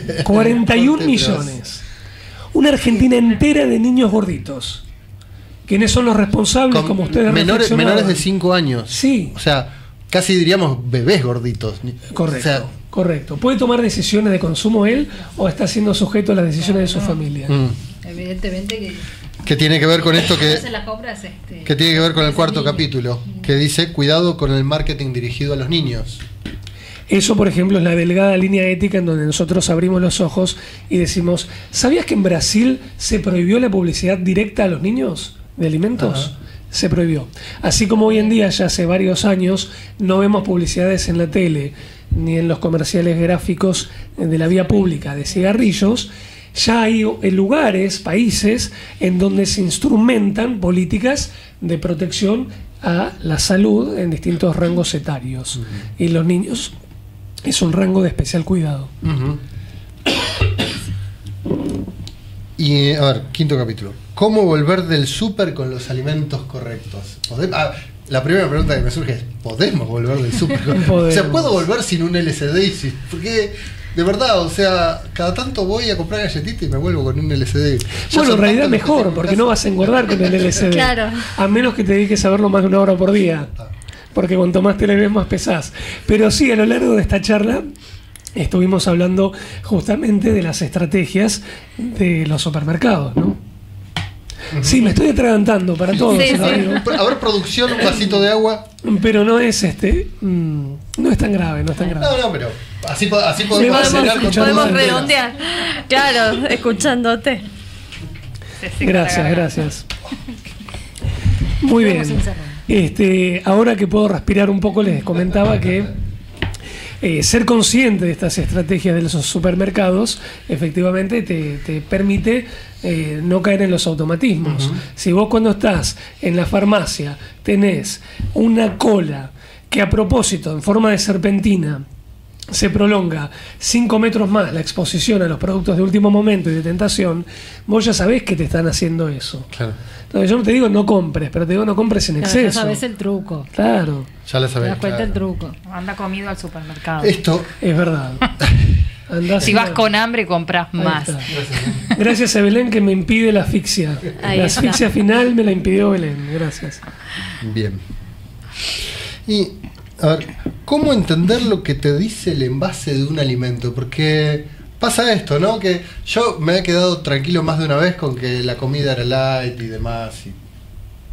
[SPEAKER 6] 41 millones. Una Argentina entera de niños gorditos. ¿Quiénes son los responsables, como ustedes
[SPEAKER 5] menores de 5 años.
[SPEAKER 6] Sí.
[SPEAKER 5] O sea, casi diríamos bebés gorditos.
[SPEAKER 6] Correcto,
[SPEAKER 5] o sea,
[SPEAKER 6] correcto. ¿Puede tomar decisiones de consumo él o está siendo sujeto a las decisiones de su familia?
[SPEAKER 9] Evidentemente
[SPEAKER 5] que tiene que ver con esto que tiene que ver con el cuarto capítulo, que dice cuidado con el marketing dirigido a los niños.
[SPEAKER 6] Eso, por ejemplo, es la delgada línea ética en donde nosotros abrimos los ojos y decimos, ¿sabías que en Brasil se prohibió la publicidad directa a los niños de alimentos? Ajá. Se prohibió. Así como hoy en día, ya hace varios años, no vemos publicidades en la tele ni en los comerciales gráficos de la vía pública de cigarrillos, ya hay lugares, países, en donde se instrumentan políticas de protección a la salud en distintos rangos etarios. Y los niños es un rango de especial cuidado.
[SPEAKER 5] Y a ver, quinto capítulo. ¿Cómo volver del súper con los alimentos correctos? La primera pregunta que me surge es, ¿podemos volver del súper? O sea, ¿puedo volver sin un LSD? Porque, de verdad, o sea, cada tanto voy a comprar galletita y me vuelvo con un LSD.
[SPEAKER 6] Bueno, en realidad mejor, porque no vas a engordar con el LSD.
[SPEAKER 4] Claro.
[SPEAKER 6] A menos que te dediques a verlo más de 1 hora por día. Porque cuanto más te le ves, más pesás. Pero sí, a lo largo de esta charla estuvimos hablando justamente de las estrategias de los supermercados, ¿no? Sí, me estoy atragantando para todos.
[SPEAKER 4] Sí, sí.
[SPEAKER 5] A ver, producción, un vasito de agua.
[SPEAKER 6] Pero no es no es tan grave, no es tan grave.
[SPEAKER 5] No, pero así podemos
[SPEAKER 4] redondear. Claro, escuchándote.
[SPEAKER 6] Gracias. Muy bien. Ahora que puedo respirar un poco, les comentaba que ser consciente de estas estrategias de los supermercados efectivamente te permite no caer en los automatismos. Si vos cuando estás en la farmacia tenés una cola que a propósito, en forma de serpentina, se prolonga 5 metros más la exposición a los productos de último momento y de tentación, vos ya sabés que te están haciendo eso. Claro. Entonces yo no te digo no compres, pero te digo no compres en exceso.
[SPEAKER 9] Ya sabés el truco.
[SPEAKER 6] Claro.
[SPEAKER 5] Ya lo sabés.
[SPEAKER 9] Te das cuenta el truco.
[SPEAKER 10] Anda comido al supermercado.
[SPEAKER 5] Esto
[SPEAKER 6] es verdad.
[SPEAKER 10] Si vas con hambre, compras más.
[SPEAKER 6] Gracias a Belén que me impide la asfixia. La asfixia final me la impidió Belén. Gracias.
[SPEAKER 5] Bien. Y, a ver, ¿cómo entender lo que te dice el envase de un alimento? Porque pasa esto, ¿no? Que yo me he quedado tranquilo más de una vez con que la comida era light y demás.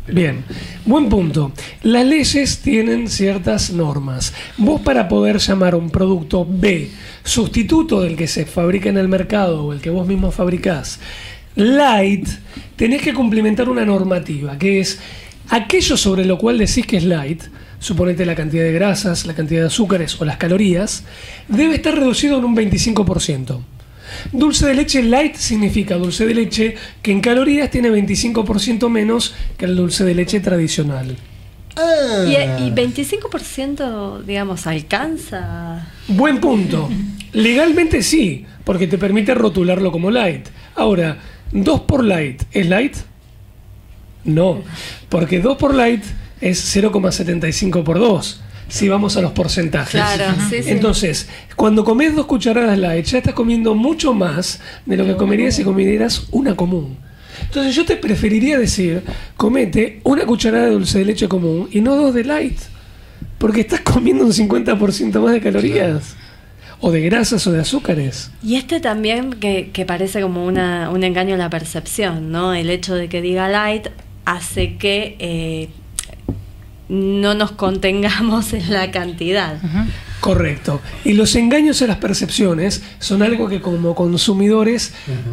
[SPEAKER 6] Bien, buen punto. Las leyes tienen ciertas normas. Vos, para poder llamar un producto B, sustituto del que se fabrica en el mercado o el que vos mismo fabricás, light, tenés que cumplimentar una normativa, que es aquello sobre lo cual decís que es light, suponete la cantidad de grasas, la cantidad de azúcares o las calorías, debe estar reducido en un 25%. Dulce de leche light significa dulce de leche que en calorías tiene 25% menos que el dulce de leche tradicional.
[SPEAKER 4] ¿Y 25%, digamos, alcanza?
[SPEAKER 6] Buen punto. Legalmente sí, porque te permite rotularlo como light. Ahora, 2 por light, ¿es light? No, porque 2 por light es 0,75 por 2. Si vamos a los porcentajes.
[SPEAKER 4] Claro, sí, sí.
[SPEAKER 6] Entonces, cuando comes 2 cucharadas light, ya estás comiendo mucho más de lo que comerías si comieras una común. Entonces yo te preferiría decir, comete una cucharada de dulce de leche común y no 2 de light, porque estás comiendo un 50% más de calorías, o de grasas o de azúcares.
[SPEAKER 4] Y también que parece como un engaño a la percepción, ¿no? El hecho de que diga light hace que no nos contengamos en la cantidad.
[SPEAKER 6] Correcto. Y los engaños a las percepciones son algo que como consumidores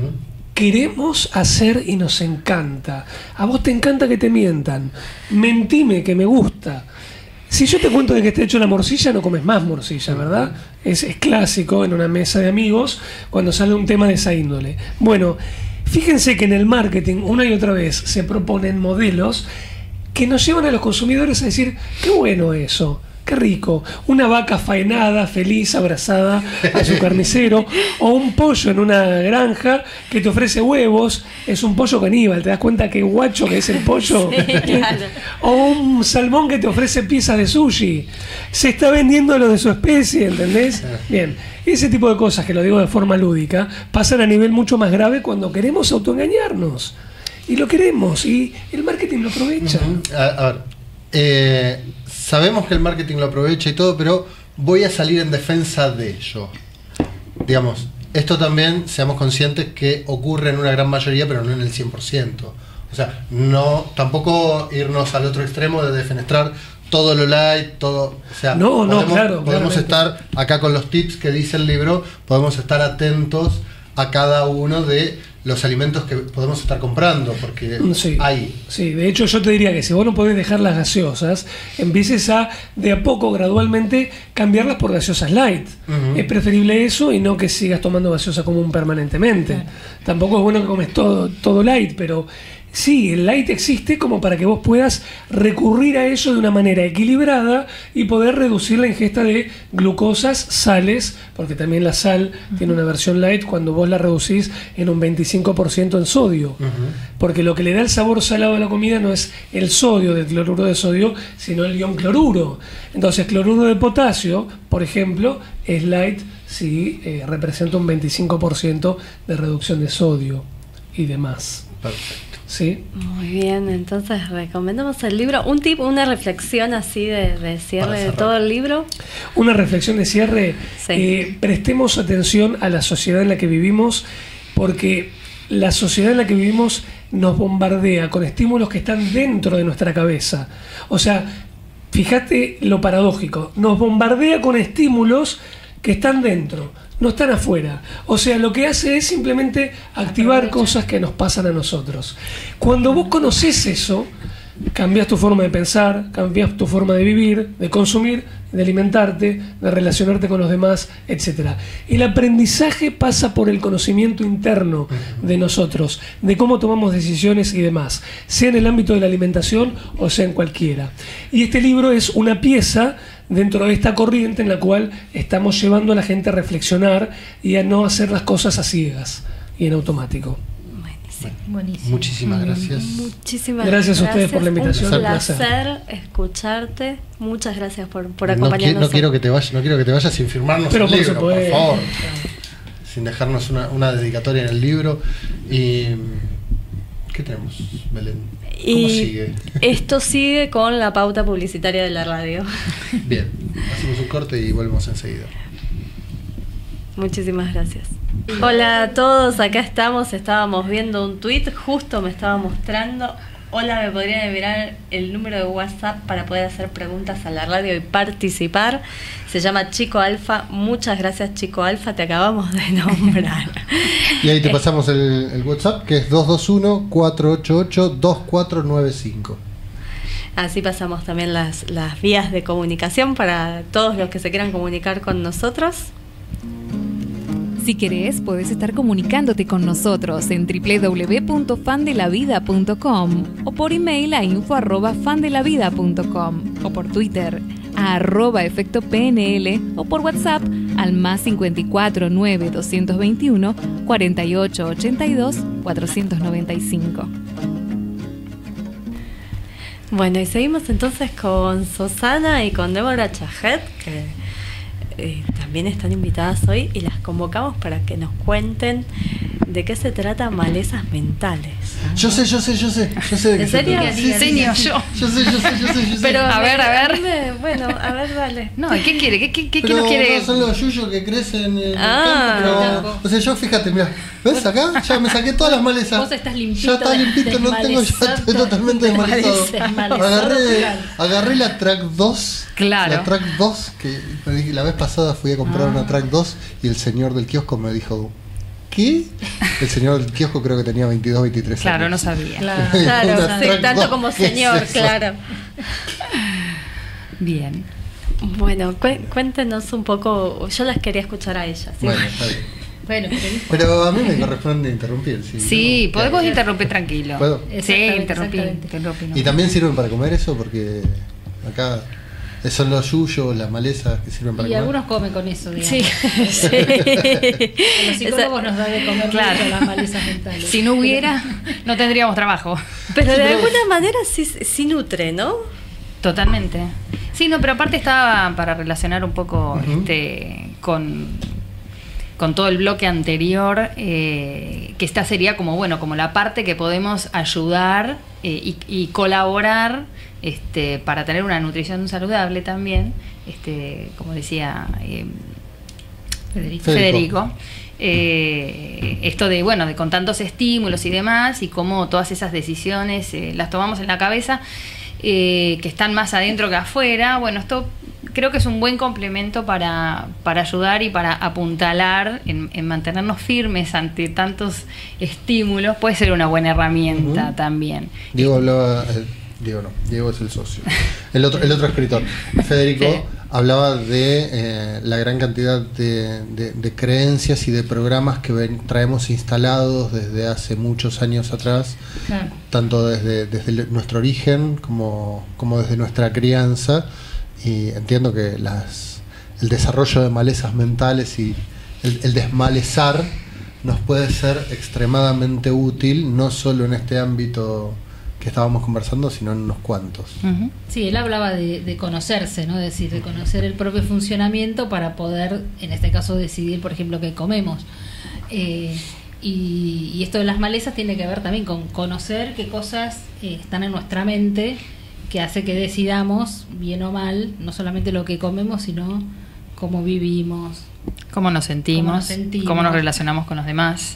[SPEAKER 6] queremos hacer y nos encanta. A vos te encanta que te mientan. Mentime que me gusta. Si yo te cuento de que está hecho la morcilla, no comes más morcilla, ¿verdad? Es clásico en una mesa de amigos cuando sale un tema de esa índole. Bueno, fíjense que en el marketing una y otra vez se proponen modelos que nos llevan a los consumidores a decir, qué bueno eso, qué rico, una vaca faenada, feliz, abrazada a su carnicero, o un pollo en una granja que te ofrece huevos, es un pollo caníbal, ¿te das cuenta qué guacho que es el pollo?
[SPEAKER 4] Sí, claro.
[SPEAKER 6] O un salmón que te ofrece piezas de sushi, se está vendiendo lo de su especie, ¿entendés? Bien, ese tipo de cosas, que lo digo de forma lúdica, pasan a nivel mucho más grave cuando queremos autoengañarnos. Y lo queremos, y el marketing lo aprovecha.
[SPEAKER 5] A ver, sabemos que el marketing lo aprovecha y todo, pero voy a salir en defensa de ello. Digamos, esto también, seamos conscientes que ocurre en una gran mayoría, pero no en el 100%. O sea, no, tampoco irnos al otro extremo de defenestrar todo lo light, todo. O sea, podemos estar acá con los tips que dice el libro, podemos estar atentos a cada uno de los alimentos que podemos estar comprando, porque hay.
[SPEAKER 6] Sí, de hecho yo te diría que si vos no podés dejar las gaseosas, empieces a, de a poco, gradualmente, cambiarlas por gaseosas light. Es preferible eso y no que sigas tomando gaseosa común permanentemente. Tampoco es bueno que comes todo light, pero sí, el light existe como para que vos puedas recurrir a eso de una manera equilibrada y poder reducir la ingesta de glucosas, sales, porque también la sal tiene una versión light cuando vos la reducís en un 25% en sodio. Porque lo que le da el sabor salado a la comida no es el sodio del cloruro de sodio, sino el ion cloruro. Entonces, cloruro de potasio, por ejemplo, es light si representa un 25% de reducción de sodio y demás.
[SPEAKER 5] Perfecto.
[SPEAKER 6] ¿Sí?
[SPEAKER 4] Muy bien, entonces recomendamos el libro. Un tip, una reflexión así de cierre de todo el libro.
[SPEAKER 6] Una reflexión de cierre.
[SPEAKER 4] Sí.
[SPEAKER 6] Prestemos atención a la sociedad en la que vivimos, porque la sociedad en la que vivimos nos bombardea con estímulos que están dentro de nuestra cabeza. O sea, fíjate lo paradójico, nos bombardea con estímulos que están dentro, no están afuera. O sea, lo que hace es simplemente activar cosas que nos pasan a nosotros. Cuando vos conocés eso, cambias tu forma de pensar, cambias tu forma de vivir, de consumir, de alimentarte, de relacionarte con los demás, etc. El aprendizaje pasa por el conocimiento interno de nosotros, de cómo tomamos decisiones y demás, sea en el ámbito de la alimentación o sea en cualquiera. Y este libro es una pieza dentro de esta corriente en la cual estamos llevando a la gente a reflexionar y a no hacer las cosas a ciegas y en automático.
[SPEAKER 9] Buenísimo.
[SPEAKER 5] Muchísimas gracias.
[SPEAKER 4] Muchísimas
[SPEAKER 6] gracias a ustedes por la invitación.
[SPEAKER 4] Un placer escucharte. Muchas gracias por acompañarnos.
[SPEAKER 5] No quiero que te vayas sin firmarnos
[SPEAKER 6] pero
[SPEAKER 5] el
[SPEAKER 6] por
[SPEAKER 5] libro,
[SPEAKER 6] supuesto,
[SPEAKER 5] por favor. Sin dejarnos una dedicatoria en el libro. Y ¿qué tenemos, Belén? ¿Cómo sigue?
[SPEAKER 4] Esto sigue con la pauta publicitaria de la radio.
[SPEAKER 5] Bien, hacemos un corte y volvemos enseguida.
[SPEAKER 4] Muchísimas gracias. Hola a todos, acá estábamos viendo un tweet, justo me estaba mostrando hola, me podrían enviar el número de WhatsApp para poder hacer preguntas a la radio y participar. Se llama Chico Alfa. Muchas gracias, Chico Alfa, te acabamos de nombrar.
[SPEAKER 5] Y ahí te pasamos el WhatsApp, que es 221-488-2495.
[SPEAKER 4] Así pasamos también las vías de comunicación para todos los que se quieran comunicar con nosotros.
[SPEAKER 1] Si querés, podés estar comunicándote con nosotros en www.fandelavida.com o por email a info@fandelavida.com o por Twitter a @efectopnl o por WhatsApp al +54 9 221 48 82 495.
[SPEAKER 4] Bueno, y seguimos entonces con Susana y con Débora Chajet, que también están invitadas hoy, y las convocamos para que nos cuenten de qué se trata Malezas Mentales.
[SPEAKER 5] Yo sé.
[SPEAKER 4] ¿En serio?
[SPEAKER 10] Sí, yo.
[SPEAKER 5] Yo sé.
[SPEAKER 4] Pero
[SPEAKER 10] a ver.
[SPEAKER 4] Bueno, a ver, dale.
[SPEAKER 10] No, ¿qué quiere? ¿Qué
[SPEAKER 5] Pero
[SPEAKER 10] nos quiere?
[SPEAKER 5] no son los yuyos que crecen en el campo, o sea, yo fíjate, mira, ¿ves acá? Ya me saqué todas las malezas.
[SPEAKER 9] Vos estás limpito.
[SPEAKER 5] Ya está limpito, no tengo, ya estoy totalmente desmalezado. Agarré la Track 2.
[SPEAKER 10] Claro.
[SPEAKER 5] La Track 2, que me dije, la vez pasada fui a comprar una Track 2 y el señor del kiosco me dijo, ¿qué? El señor del kiosco creo que tenía 22, 23 años.
[SPEAKER 10] Claro, no sabía.
[SPEAKER 4] Claro, sí, tanto como señor, claro.
[SPEAKER 10] Bien.
[SPEAKER 4] Bueno, cuéntenos un poco, yo las quería escuchar a ellas. ¿Sí?
[SPEAKER 5] Bueno, está bien.
[SPEAKER 9] Bueno,
[SPEAKER 5] pero a mí me corresponde interrumpir.
[SPEAKER 10] Sí, no, podemos interrumpir tranquilo.
[SPEAKER 5] ¿Puedo?
[SPEAKER 10] Sí, interrumpir.
[SPEAKER 5] Y también sirven para comer eso, porque acá son los yuyos, las malezas que sirven para
[SPEAKER 9] y
[SPEAKER 5] comer.
[SPEAKER 9] Y algunos comen con eso, digamos.
[SPEAKER 4] Sí.
[SPEAKER 9] Los psicólogos nos da de comer mucho las malezas mentales.
[SPEAKER 10] Si no hubiera, no tendríamos trabajo.
[SPEAKER 4] Pero de alguna manera sí nutre, ¿no?
[SPEAKER 10] Totalmente. Sí, no, pero aparte estaba para relacionar un poco con todo el bloque anterior, que esta sería como la parte que podemos ayudar y colaborar para tener una nutrición saludable también, como decía Federico. Esto de con tantos estímulos y demás, y cómo todas esas decisiones las tomamos en la cabeza, que están más adentro que afuera. Bueno, esto creo que es un buen complemento para ayudar y para apuntalar en mantenernos firmes ante tantos estímulos. Puede ser una buena herramienta también.
[SPEAKER 5] Diego hablaba, Diego es el socio. El otro escritor, Federico, hablaba de la gran cantidad de creencias y de programas que traemos instalados desde hace muchos años atrás, tanto desde nuestro origen como desde nuestra crianza. Y entiendo que el desarrollo de malezas mentales y el desmalezar nos puede ser extremadamente útil, no solo en este ámbito que estábamos conversando, sino en unos cuantos.
[SPEAKER 9] Sí, él hablaba de conocerse, ¿no? Es decir, de conocer el propio funcionamiento para poder, en este caso, decidir, por ejemplo, qué comemos. Y esto de las malezas tiene que ver también con conocer qué cosas están en nuestra mente, que hace que decidamos, bien o mal, no solamente lo que comemos, sino cómo vivimos,
[SPEAKER 10] cómo nos sentimos, cómo nos relacionamos con los demás.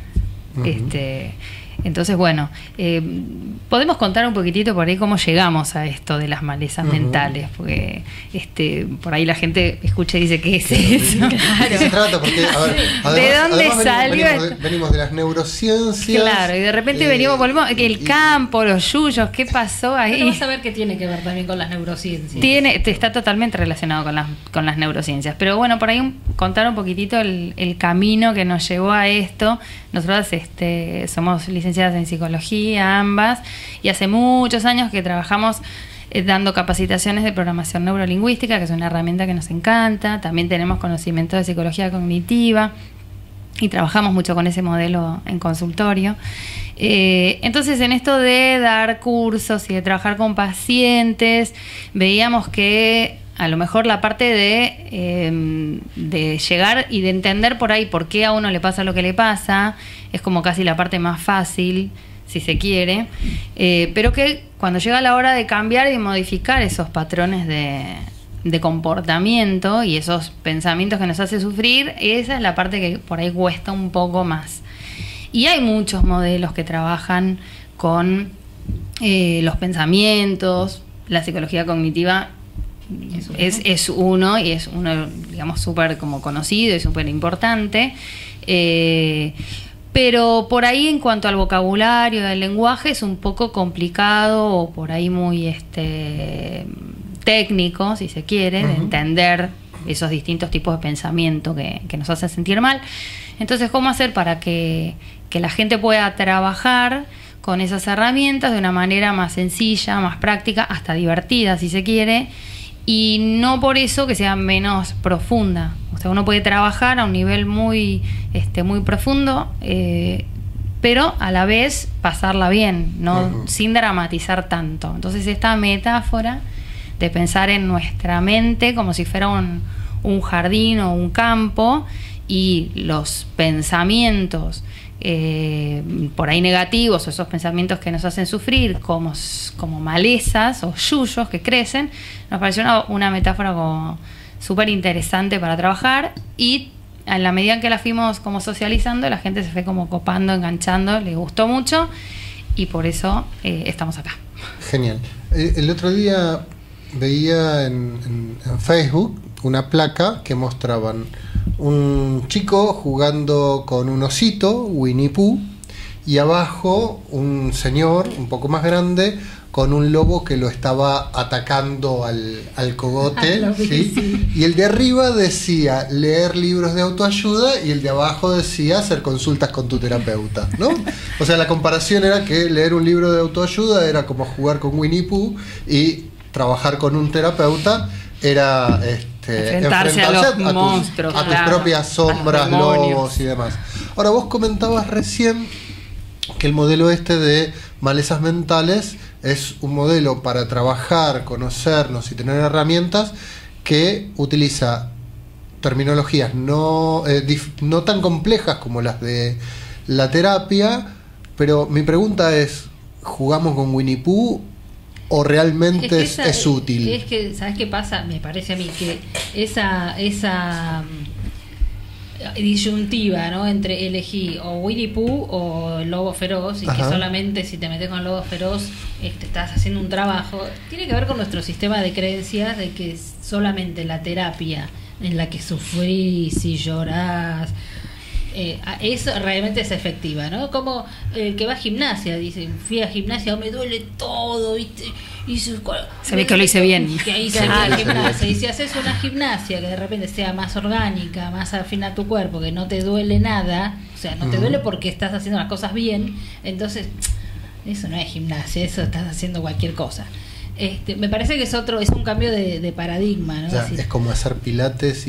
[SPEAKER 10] Entonces, bueno, podemos contar un poquitito por ahí cómo llegamos a esto de las malezas mentales, porque por ahí la gente escucha y dice, ¿qué es eso?
[SPEAKER 5] Claro. ¿Qué se trata? Porque,
[SPEAKER 10] ¿de dónde salió?
[SPEAKER 5] Venimos de las neurociencias.
[SPEAKER 10] Claro, y de repente volvemos, el campo, los yuyos, ¿qué pasó ahí?
[SPEAKER 9] Pero vamos a ver qué tiene que ver también con las neurociencias.
[SPEAKER 10] Está totalmente relacionado con las neurociencias, pero bueno, por ahí contar un poquitito el camino que nos llevó a esto. Nosotros somos licenciadas en psicología ambas, y hace muchos años que trabajamos dando capacitaciones de programación neurolingüística, que es una herramienta que nos encanta. También tenemos conocimiento de psicología cognitiva y trabajamos mucho con ese modelo en consultorio. Entonces, en esto de dar cursos y de trabajar con pacientes, veíamos que a lo mejor la parte de llegar y de entender por ahí por qué a uno le pasa lo que le pasa es como casi la parte más fácil, si se quiere, pero que cuando llega la hora de cambiar y modificar esos patrones de comportamiento y esos pensamientos que nos hace sufrir, esa es la parte que por ahí cuesta un poco más. Y hay muchos modelos que trabajan con los pensamientos, la psicología cognitiva es uno, y es uno, digamos, súper como conocido y súper importante. Pero por ahí, en cuanto al vocabulario, al lenguaje, es un poco complicado, o por ahí muy técnico, si se quiere, de entender esos distintos tipos de pensamiento que nos hacen sentir mal. Entonces, ¿cómo hacer para que la gente pueda trabajar con esas herramientas de una manera más sencilla, más práctica, hasta divertida, si se quiere, y no por eso que sea menos profunda? O sea, uno puede trabajar a un nivel muy profundo, pero a la vez pasarla bien, no sin dramatizar tanto. Entonces, esta metáfora de pensar en nuestra mente como si fuera un jardín o un campo, y los pensamientos por ahí negativos, o esos pensamientos que nos hacen sufrir como malezas o yuyos que crecen, nos pareció una metáfora como súper interesante para trabajar, y en la medida en que la fuimos como socializando, la gente se fue como copando, enganchando, le gustó mucho, y por eso estamos acá.
[SPEAKER 5] Genial. El otro día veía en Facebook una placa que mostraban un chico jugando con un osito, Winnie Pooh, y abajo un señor un poco más grande con un lobo que lo estaba atacando al cogote, ¿sí? Y el de arriba decía leer libros de autoayuda, y el de abajo decía hacer consultas con tu terapeuta, ¿no? O sea, la comparación era que leer un libro de autoayuda era como jugar con Winnie Pooh, y trabajar con un terapeuta era
[SPEAKER 10] enfrentarse a los monstruos,
[SPEAKER 5] a tus propias sombras, lobos y demás. Ahora, vos comentabas recién que el modelo de malezas mentales es un modelo para trabajar, conocernos y tener herramientas que utiliza terminologías no tan complejas como las de la terapia, pero mi pregunta es, ¿jugamos con Winnie Pooh o realmente es útil?
[SPEAKER 9] Es que, ¿sabes qué pasa? Me parece a mí que esa disyuntiva, ¿no?, entre elegir o Winnie Pooh o el lobo feroz, y que solamente si te metes con el lobo feroz estás haciendo un trabajo, tiene que ver con nuestro sistema de creencias de que solamente la terapia en la que sufrís y llorás eso realmente es efectiva, ¿no? Como el que va a gimnasia, dice, fui a gimnasia, me duele todo, ¿viste?
[SPEAKER 10] Se ve que lo hice bien.
[SPEAKER 9] Que ahí se va a gimnasia. Y si haces una gimnasia que de repente sea más orgánica, más afín a tu cuerpo, que no te duele nada, o sea, no te duele porque estás haciendo las cosas bien, entonces eso no es gimnasia, eso estás haciendo cualquier cosa. Me parece que es un cambio de paradigma, ¿no?
[SPEAKER 5] O sea, es como hacer pilates y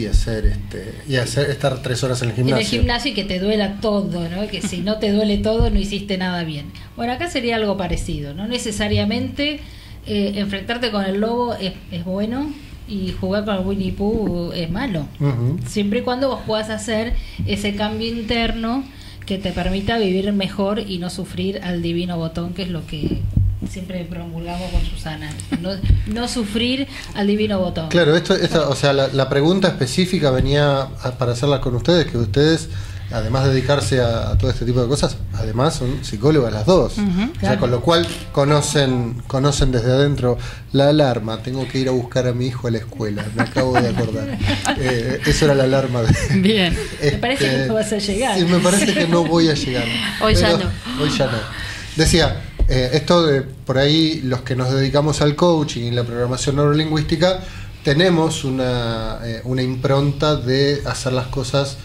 [SPEAKER 5] estar 3 horas en el gimnasio.
[SPEAKER 9] En el gimnasio, y que te duela todo, ¿no? Que si no te duele todo, no hiciste nada bien. Bueno, acá sería algo parecido, no necesariamente enfrentarte con el lobo es bueno, y jugar con el Winnie Pooh es malo. Siempre y cuando vos puedas hacer ese cambio interno que te permita vivir mejor y no sufrir al divino botón, que es lo que siempre promulgamos con Susana, no sufrir al divino botón.
[SPEAKER 5] Claro, o sea, la pregunta específica venía para hacerla con ustedes, que ustedes, además de dedicarse a todo este tipo de cosas, además son psicólogas las dos. O sea, con lo cual conocen desde adentro la alarma. Tengo que ir a buscar a mi hijo a la escuela, me acabo de acordar. Eso era la alarma
[SPEAKER 9] Bien. Me parece que no vas a llegar.
[SPEAKER 5] Sí, me parece que no voy a llegar.
[SPEAKER 9] Hoy ya no.
[SPEAKER 5] Decía, esto de por ahí, los que nos dedicamos al coaching y la programación neurolingüística, tenemos una impronta de hacer las cosas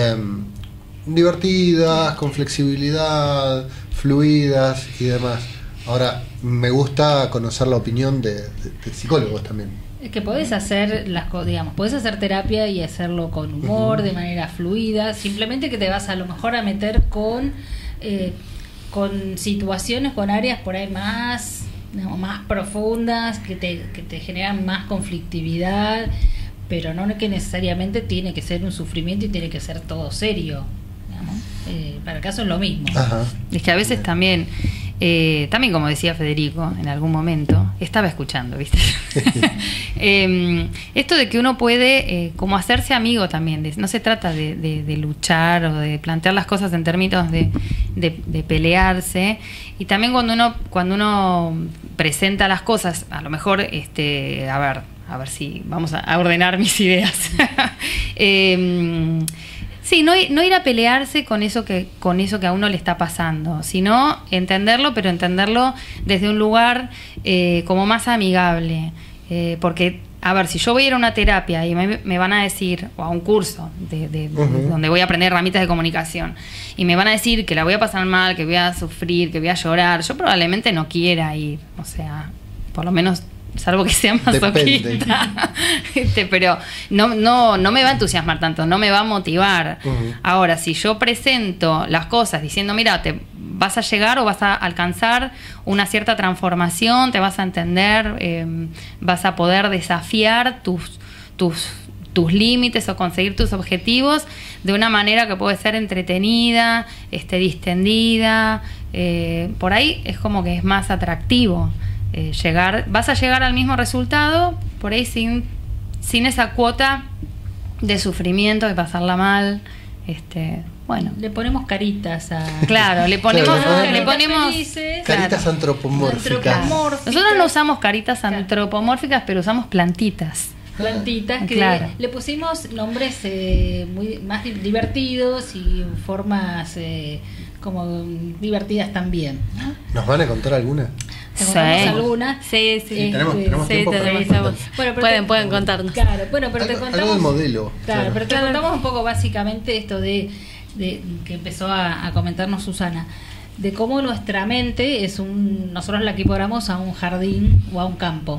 [SPEAKER 5] divertidas, con flexibilidad, fluidas y demás. Ahora, me gusta conocer la opinión de psicólogos también.
[SPEAKER 9] Es que podés hacer podés hacer terapia y hacerlo con humor, de manera fluida, simplemente que te vas a lo mejor a meter con situaciones, con áreas por ahí más profundas, que te generan más conflictividad, pero no que necesariamente tiene que ser un sufrimiento y tiene que ser todo serio, digamos. Para el caso es lo mismo.
[SPEAKER 10] Es que a veces también como decía Federico en algún momento, estaba escuchando, ¿viste? Esto de que uno puede como hacerse amigo también, no se trata de luchar o de plantear las cosas en términos de pelearse, y también cuando uno presenta las cosas, a lo mejor, a ver si vamos a ordenar mis ideas. Sí, no ir a pelearse con eso que a uno le está pasando, sino entenderlo, pero entenderlo desde un lugar como más amigable. Porque, a ver, si yo voy a ir a una terapia y me van a decir, o a un curso donde voy a aprender herramientas de comunicación, y me van a decir que la voy a pasar mal, que voy a sufrir, que voy a llorar, yo probablemente no quiera ir. O sea, por lo menos, salvo que sea masoquista. Pero no me va a entusiasmar tanto, no me va a motivar. Ahora, si yo presento las cosas diciendo, mira, te vas a llegar o vas a alcanzar una cierta transformación, te vas a entender, vas a poder desafiar tus límites o conseguir tus objetivos de una manera que puede ser entretenida, distendida, por ahí es como que es más atractivo. Vas a llegar al mismo resultado, por ahí sin esa cuota de sufrimiento, de pasarla mal. Bueno,
[SPEAKER 9] le ponemos caritas a...
[SPEAKER 10] Claro, le ponemos
[SPEAKER 9] felices,
[SPEAKER 5] caritas antropomórficas.
[SPEAKER 10] Nosotros no usamos caritas antropomórficas, pero usamos plantitas.
[SPEAKER 9] Plantitas que le pusimos nombres muy más divertidos y formas como divertidas también, ¿no?
[SPEAKER 5] ¿Nos van a contar alguna?
[SPEAKER 9] Algunas.
[SPEAKER 4] Sí.
[SPEAKER 5] Tenemos tiempo
[SPEAKER 4] para... Pueden contarnos.
[SPEAKER 9] Claro, bueno, pero te contamos...
[SPEAKER 5] Algo del modelo.
[SPEAKER 9] Claro, pero te contamos un poco básicamente esto de que empezó a comentarnos Susana, de cómo nuestra mente nosotros la equiparamos a un jardín o a un campo.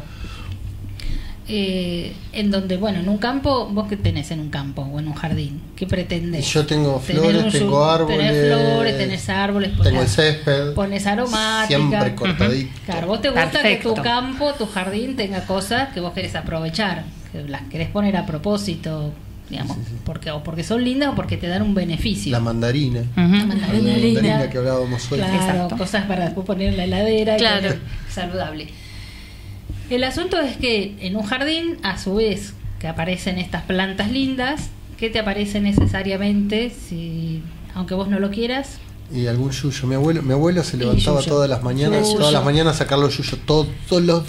[SPEAKER 9] En donde, en un campo, ¿vos qué tenés en un campo o en un jardín? ¿Qué pretendés?
[SPEAKER 5] Yo tengo flores, tengo árboles.
[SPEAKER 9] Tenés flores, tenés árboles.
[SPEAKER 5] Tengo el césped.
[SPEAKER 9] Pones aromática.
[SPEAKER 5] Siempre cortadito.
[SPEAKER 9] Claro, vos te gusta que tu campo, tu jardín tenga cosas que vos querés aprovechar, que las querés poner a propósito, digamos, sí. Porque son lindas o porque te dan un beneficio.
[SPEAKER 5] La mandarina.
[SPEAKER 9] La mandarina
[SPEAKER 5] que hablábamos hoy.
[SPEAKER 9] Claro,
[SPEAKER 10] exacto.
[SPEAKER 9] Cosas para después poner en la heladera.
[SPEAKER 4] Claro.
[SPEAKER 9] Y saludable. El asunto es que en un jardín, a su vez, que aparecen estas plantas lindas, ¿qué te aparece necesariamente aunque vos no lo quieras?
[SPEAKER 5] Y algún yuyo. Mi abuelo se levantaba todas las mañanas a sacar los yuyos todos los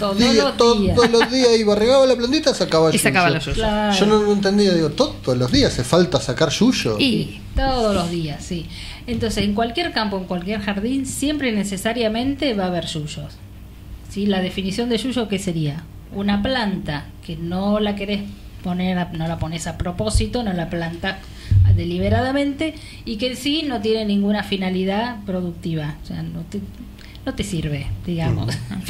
[SPEAKER 5] días, iba, regaba la plantita, sacaba
[SPEAKER 10] y sacaba los yuyos.
[SPEAKER 5] Claro. Yo no entendía, digo, todos los días hace falta sacar yuyos.
[SPEAKER 9] Y todos los días, sí. Entonces, en cualquier campo, en cualquier jardín, siempre necesariamente va a haber yuyos. ¿Sí? La definición de yuyo, ¿qué sería? Una planta que no la querés poner, no la pones a propósito, no la plantas deliberadamente y que en sí no tiene ninguna finalidad productiva. O sea, no te sirve, digamos,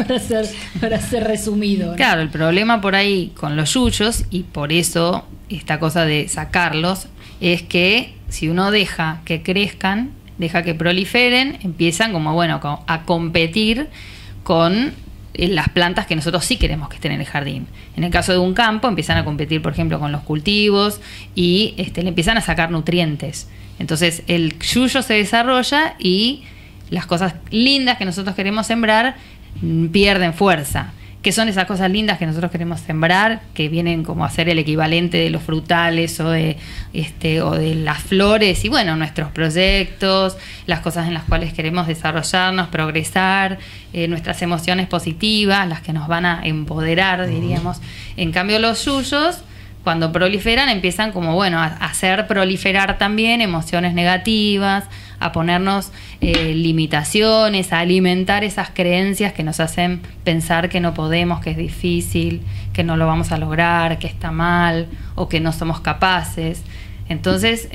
[SPEAKER 9] para ser resumido, ¿no?
[SPEAKER 10] Claro, el problema por ahí con los yuyos, y por eso esta cosa de sacarlos, es que si uno deja que crezcan, deja que proliferen, empiezan como a competir con las plantas que nosotros sí queremos que estén en el jardín. En el caso de un campo, empiezan a competir, por ejemplo, con los cultivos y le empiezan a sacar nutrientes. Entonces el yuyo se desarrolla y las cosas lindas que nosotros queremos sembrar pierden fuerza. ¿Qué son esas cosas lindas que nosotros queremos sembrar? Que vienen como a ser el equivalente de los frutales o de las flores y nuestros proyectos, las cosas en las cuales queremos desarrollarnos, progresar, nuestras emociones positivas, las que nos van a empoderar, diríamos. En cambio los yuyos, cuando proliferan, empiezan como a hacer proliferar también emociones negativas, a ponernos limitaciones, a alimentar esas creencias que nos hacen pensar que no podemos, que es difícil, que no lo vamos a lograr, que está mal o que no somos capaces. Entonces,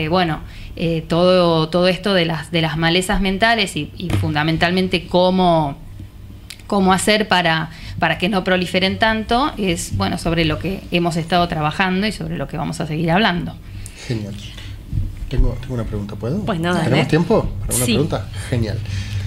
[SPEAKER 10] todo esto de las malezas mentales y fundamentalmente cómo hacer para que no proliferen tanto es sobre lo que hemos estado trabajando y sobre lo que vamos a seguir hablando.
[SPEAKER 5] Genial. Tengo una pregunta, ¿puedo?
[SPEAKER 4] Bueno, dale.
[SPEAKER 5] ¿Tenemos tiempo para una pregunta? Genial.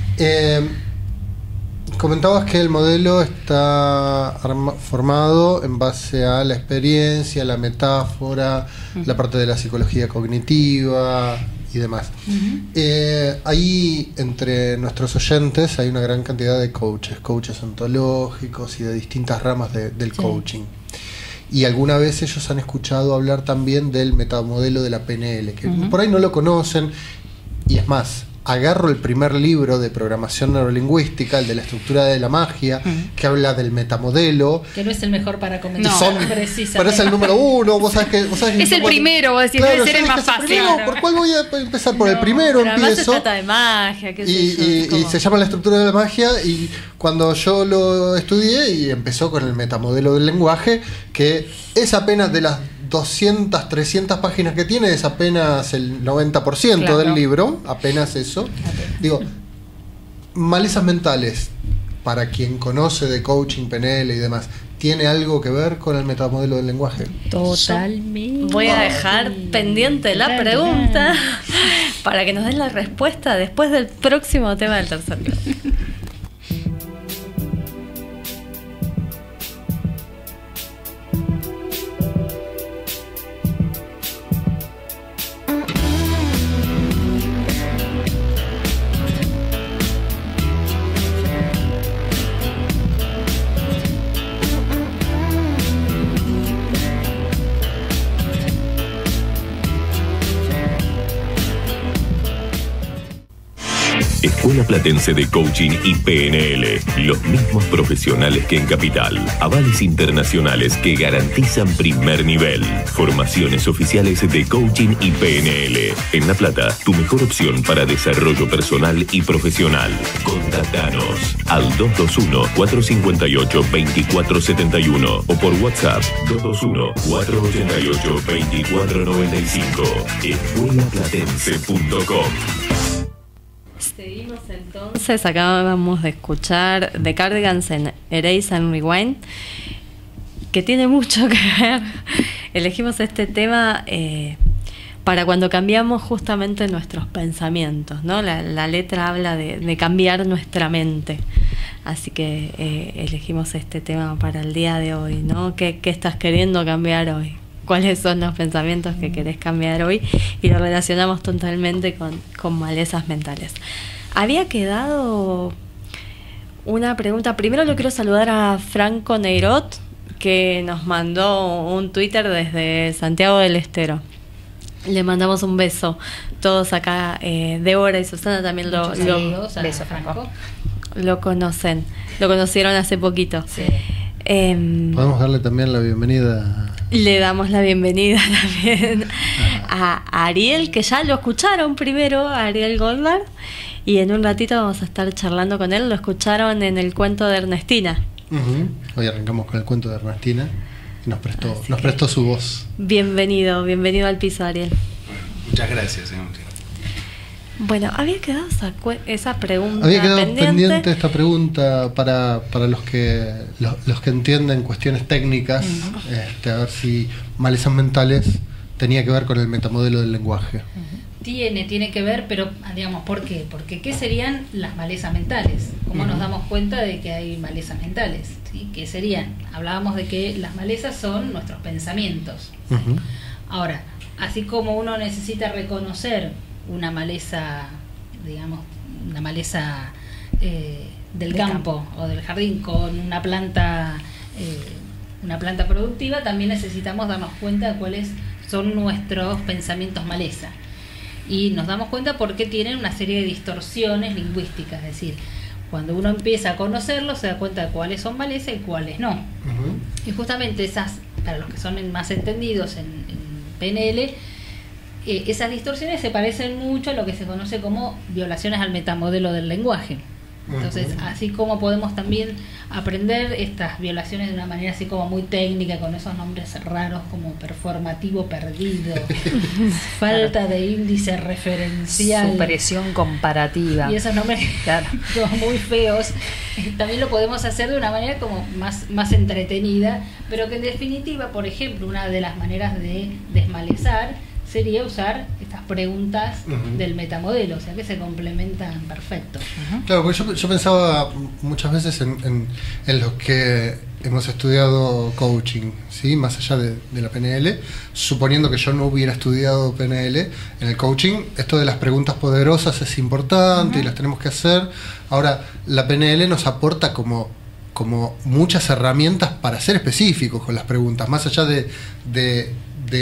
[SPEAKER 5] Comentabas que el modelo está formado en base a la experiencia, la metáfora, la parte de la psicología cognitiva y demás. Ahí entre nuestros oyentes hay una gran cantidad de coaches ontológicos y de distintas ramas del coaching. Y alguna vez ellos han escuchado hablar también del metamodelo de la PNL, que por ahí no lo conocen, y es más, agarro el primer libro de programación neurolingüística, el de la estructura de la magia, que habla del metamodelo.
[SPEAKER 9] Que no es el mejor para comenzar.
[SPEAKER 5] Pero es el número 1, vos sabés que
[SPEAKER 10] es el primero, vos decís, debe ser el más fácil.
[SPEAKER 5] ¿Por cuál voy a empezar? Por el primero
[SPEAKER 4] pero
[SPEAKER 5] empiezo.
[SPEAKER 4] Se trata de magia,
[SPEAKER 5] y se llama la estructura de la magia, y cuando yo lo estudié y empezó con el metamodelo del lenguaje, que es apenas de las 200, 300 páginas que tiene, es apenas el 90% del libro, apenas eso. Digo, malezas mentales, para quien conoce de coaching, PNL y demás, ¿tiene algo que ver con el metamodelo del lenguaje?
[SPEAKER 9] Totalmente.
[SPEAKER 4] Voy a dejar pendiente la pregunta para que nos den la respuesta después del próximo tema del tercer bloque.
[SPEAKER 3] Escuela Platense de Coaching y PNL. Los mismos profesionales que en Capital. Avales internacionales que garantizan primer nivel. Formaciones oficiales de Coaching y PNL. En La Plata, tu mejor opción para desarrollo personal y profesional. Contactanos al 221-458-2471 o por WhatsApp 221-488-2495. escuelaplatense.com.
[SPEAKER 4] Seguimos entonces, acabamos de escuchar The Cardigans en Erase and Rewind, que tiene mucho que ver. Elegimos este tema para cuando cambiamos justamente nuestros pensamientos, ¿no? La letra habla de cambiar nuestra mente, así que elegimos este tema para el día de hoy, ¿no? ¿Qué estás queriendo cambiar hoy? ¿Cuáles son los pensamientos que querés cambiar hoy? Y lo relacionamos totalmente con malezas mentales. Había quedado una pregunta. Primero lo quiero saludar a Franco Neirot, que nos mandó un Twitter desde Santiago del Estero. Le mandamos un beso. Todos acá, Débora y Susana también lo
[SPEAKER 9] beso, Franco.
[SPEAKER 4] Lo conocen. Lo conocieron hace poquito.
[SPEAKER 9] Sí.
[SPEAKER 5] Podemos darle también la bienvenida.
[SPEAKER 4] Le damos la bienvenida también a Ariel, que ya lo escucharon primero, a Ariel Goldberg, y en un ratito vamos a estar charlando con él. Lo escucharon en el cuento de Ernestina.
[SPEAKER 5] Hoy arrancamos con el cuento de Ernestina y nos prestó su voz. Bienvenido
[SPEAKER 4] al piso, Ariel.
[SPEAKER 2] Muchas gracias, señor.
[SPEAKER 4] Bueno, había quedado esa pregunta
[SPEAKER 5] pendiente esta pregunta para los que entienden cuestiones técnicas, a ver si malezas mentales tenía que ver con el metamodelo del lenguaje.
[SPEAKER 9] Tiene que ver, pero digamos, ¿por qué? Porque ¿qué serían las malezas mentales? ¿Cómo nos damos cuenta de que hay malezas mentales? ¿Sí? ¿Qué serían? Hablábamos de que las malezas son nuestros pensamientos. Ahora, así como uno necesita reconocer una maleza, digamos, una maleza del campo o del jardín con una planta productiva, también necesitamos darnos cuenta de cuáles son nuestros pensamientos maleza. Y nos damos cuenta porque tienen una serie de distorsiones lingüísticas, es decir, cuando uno empieza a conocerlos se da cuenta de cuáles son maleza y cuáles no. Y justamente esas, para los que son más entendidos en PNL, esas distorsiones se parecen mucho a lo que se conoce como violaciones al metamodelo del lenguaje. Entonces, así como podemos también aprender estas violaciones de una manera así como muy técnica, con esos nombres raros como performativo perdido, falta de índice referencial,
[SPEAKER 10] supresión comparativa,
[SPEAKER 9] y esos nombres son muy feos, también lo podemos hacer de una manera como más entretenida, pero que en definitiva, por ejemplo, una de las maneras de desmalezar sería usar estas preguntas del metamodelo, o sea que se complementan perfecto.
[SPEAKER 5] Claro, porque yo pensaba muchas veces en los que hemos estudiado coaching, ¿sí? Más allá de la PNL, suponiendo que yo no hubiera estudiado PNL, en el coaching esto de las preguntas poderosas es importante y las tenemos que hacer. Ahora, la PNL nos aporta como muchas herramientas para ser específicos con las preguntas, más allá de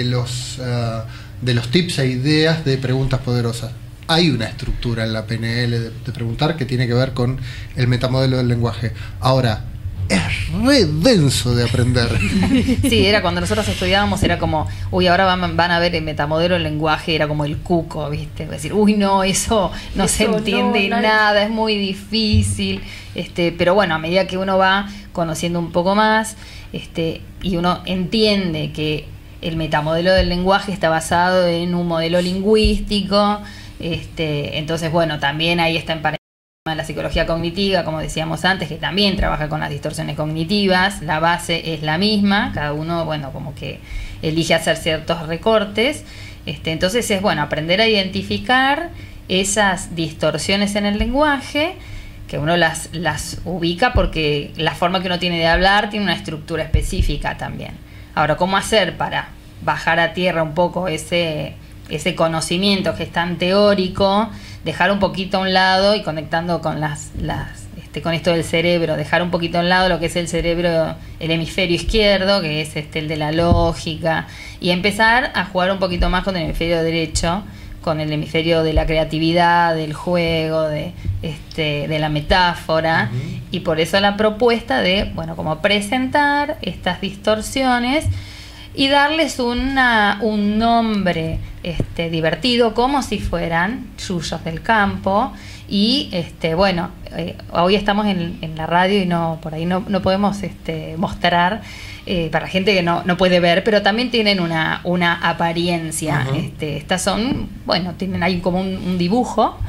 [SPEAKER 5] los tips e ideas de preguntas poderosas. Hay una estructura en la PNL de preguntar que tiene que ver con el metamodelo del lenguaje. Ahora, es re denso de aprender.
[SPEAKER 11] Sí, era cuando nosotros estudiábamos, era como, ahora van a ver el metamodelo del lenguaje, era como el cuco, ¿viste? Es decir, no, eso no se entiende nada, es muy difícil. Pero bueno, a medida que uno va conociendo un poco más, y uno entiende que el metamodelo del lenguaje está basado en un modelo lingüístico, entonces bueno, también ahí está en pareja la psicología cognitiva, como decíamos antes, que también trabaja con las distorsiones cognitivas. La base es la misma, cada uno, bueno, como que elige hacer ciertos recortes. Entonces es bueno aprender a identificar esas distorsiones en el lenguaje, que uno las ubica porque la forma que uno tiene de hablar tiene una estructura específica también. Ahora, ¿cómo hacer para bajar a tierra un poco ese conocimiento que es tan teórico, dejar un poquito a un lado y conectando con con esto del cerebro, dejar un poquito a un lado lo que es el cerebro, el hemisferio izquierdo, que es el de la lógica, y empezar a jugar un poquito más con el hemisferio derecho, con el hemisferio de la creatividad, del juego, de la metáfora, y por eso la propuesta de, bueno, como presentar estas distorsiones y darles un nombre divertido, como si fueran yuyos del campo. Y bueno, hoy estamos en la radio y por ahí no podemos mostrar para gente que no puede ver, pero también tienen una apariencia. Estas son, bueno, tienen ahí como un dibujo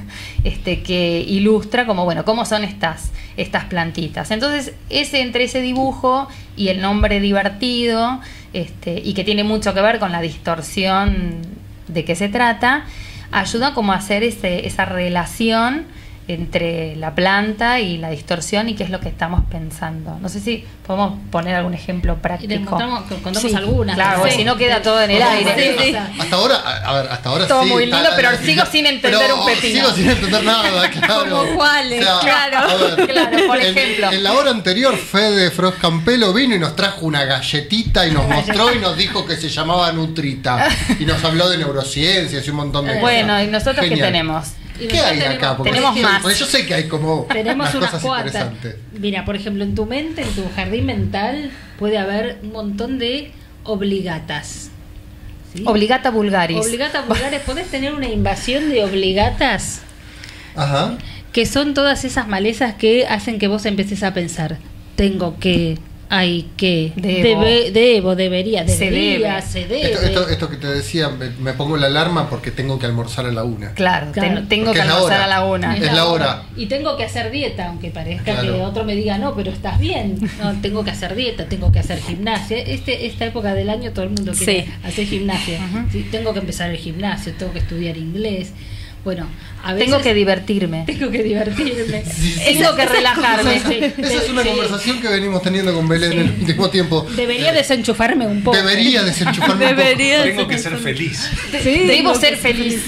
[SPEAKER 11] que ilustra como, bueno, cómo son estas plantitas. Entonces, entre ese dibujo y el nombre divertido, y que tiene mucho que ver con la distorsión de qué se trata, ayuda como a hacer esa relación entre la planta y la distorsión y qué es lo que estamos pensando. No sé si podemos poner algún ejemplo práctico.
[SPEAKER 9] Y les contamos algunas.
[SPEAKER 11] Claro, si no queda todo en el aire.
[SPEAKER 5] Sí. Hasta ahora
[SPEAKER 11] todo
[SPEAKER 5] sí.
[SPEAKER 11] Muy lindo, pero sigo sin entender un pepino.
[SPEAKER 5] Sigo sin entender nada, claro.
[SPEAKER 4] ¿Como cuáles?
[SPEAKER 11] Claro, por ejemplo.
[SPEAKER 5] En la hora anterior, Fede Frost Campelo vino y nos trajo una galletita y nos mostró y nos dijo que se llamaba Nutrita. Y nos habló de neurociencias y un montón de cosas.
[SPEAKER 11] Bueno, ¿y nosotros qué tenemos?
[SPEAKER 5] ¿Qué hay acá?
[SPEAKER 11] Tenemos más.
[SPEAKER 5] Porque yo sé que hay como
[SPEAKER 9] tenemos unas
[SPEAKER 5] cosas
[SPEAKER 9] cuantas.
[SPEAKER 5] interesantes.
[SPEAKER 9] Mira, por ejemplo, en tu mente, en tu jardín mental, puede haber un montón de obligatas. ¿Sí?
[SPEAKER 11] Obligata vulgaris.
[SPEAKER 9] Obligata vulgaris. Podés tener una invasión de obligatas.
[SPEAKER 5] Ajá.
[SPEAKER 9] Que son todas esas malezas que hacen que vos empieces a pensar, tengo que, hay que, debo, debería, se debe.
[SPEAKER 5] Esto que te decía, me pongo la alarma porque tengo que almorzar a la 1.
[SPEAKER 11] Claro. Tengo que almorzar a la 1.
[SPEAKER 5] Es la hora.
[SPEAKER 9] Y tengo que hacer dieta, aunque parezca que otro me diga, no, pero estás bien. No, tengo que hacer dieta, tengo que hacer gimnasia. Esta época del año todo el mundo quiere hacer gimnasia. ¿Sí? Tengo que empezar el gimnasio, tengo que estudiar inglés. Bueno, a veces
[SPEAKER 11] tengo que divertirme.
[SPEAKER 9] Tengo que
[SPEAKER 11] relajarme.
[SPEAKER 5] Esa es una conversación que venimos teniendo con Belén en el último tiempo.
[SPEAKER 9] Debería desenchufarme un poco.
[SPEAKER 5] Debería desenchufarme un poco.
[SPEAKER 2] Tengo que ser feliz.
[SPEAKER 11] Debo ser feliz.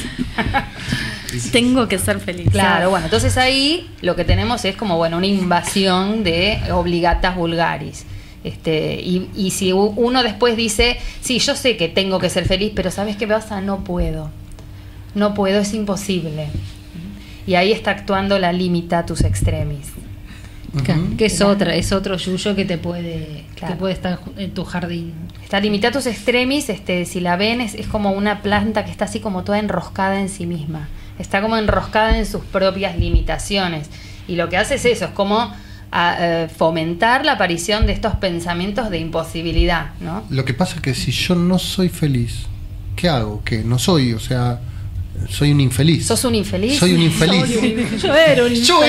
[SPEAKER 4] Tengo que ser feliz.
[SPEAKER 11] Claro, bueno, entonces ahí lo que tenemos es como, bueno, una invasión de obligatas vulgaris. Y si uno después dice, sí, yo sé que tengo que ser feliz, pero ¿sabes qué pasa? No puedo, es imposible. Y ahí está actuando la limitatus extremis.
[SPEAKER 9] Que es otro yuyo que te puede estar en tu jardín.
[SPEAKER 11] Esta limitatus extremis, si la ven, es como una planta que está así como toda enroscada en sí misma. Está como enroscada en sus propias limitaciones. Y lo que hace es eso, es como fomentar la aparición de estos pensamientos de imposibilidad, ¿no?
[SPEAKER 5] Lo que pasa es que si yo no soy feliz, ¿qué hago? ¿Qué? No soy, o sea, soy un infeliz.
[SPEAKER 11] ¿Sos un infeliz?
[SPEAKER 5] Soy un infeliz.
[SPEAKER 9] Yo era un infeliz.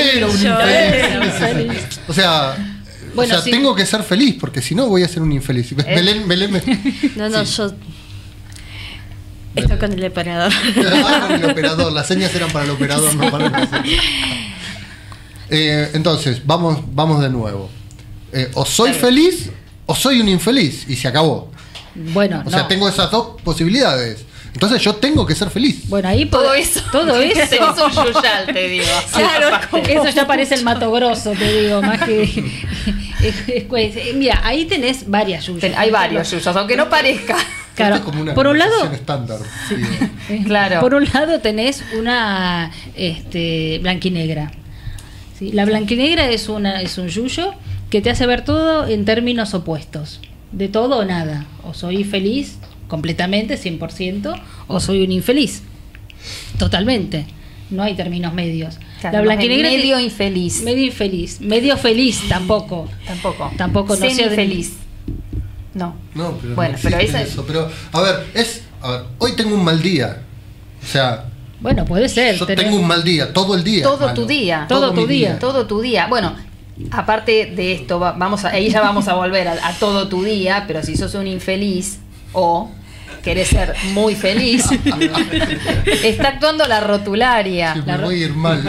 [SPEAKER 5] O sea, tengo que ser feliz, porque si no voy a ser un infeliz. Belén
[SPEAKER 4] No, yo... Esto con el operador.
[SPEAKER 5] Con el operador. Las señas eran para el operador, no para nosotros. Entonces, vamos de nuevo. O soy feliz o soy un infeliz y se acabó.
[SPEAKER 9] Bueno,
[SPEAKER 5] o sea, tengo esas dos posibilidades. Entonces yo tengo que ser feliz.
[SPEAKER 9] Bueno, ahí todo eso
[SPEAKER 11] es un yuyal, te digo.
[SPEAKER 9] Claro, eso ya parece el Mato Grosso, te digo, más que mira, ahí tenés varias yuyas.
[SPEAKER 11] Hay varios yuyos, aunque no parezca.
[SPEAKER 9] Claro,
[SPEAKER 5] como una
[SPEAKER 9] por un lado
[SPEAKER 5] estándar.
[SPEAKER 9] Sí.
[SPEAKER 11] Claro.
[SPEAKER 9] Por un lado tenés una blanquinegra. ¿Sí? La blanquinegra es un yuyo que te hace ver todo en términos opuestos. De todo o nada. O soy feliz completamente, 100%, o soy un infeliz. Totalmente. No hay términos medios.
[SPEAKER 11] Claro,
[SPEAKER 9] la blanquinegra
[SPEAKER 11] medio infeliz.
[SPEAKER 9] Medio infeliz. Medio feliz tampoco. Tampoco no sea
[SPEAKER 11] feliz. No.
[SPEAKER 5] No, pero
[SPEAKER 11] bueno,
[SPEAKER 5] no
[SPEAKER 11] pero
[SPEAKER 5] eso. Pero, a ver, hoy tengo un mal día. O sea,
[SPEAKER 9] bueno, puede ser.
[SPEAKER 5] Yo tengo un mal día, todo el día.
[SPEAKER 11] Todo tu día.
[SPEAKER 9] Todo
[SPEAKER 11] tu día. Bueno, aparte de esto, ahí ya vamos a volver a todo tu día, pero si sos un infeliz o querés ser muy feliz, está actuando la rotularia.
[SPEAKER 5] Sí, me voy a ir mal.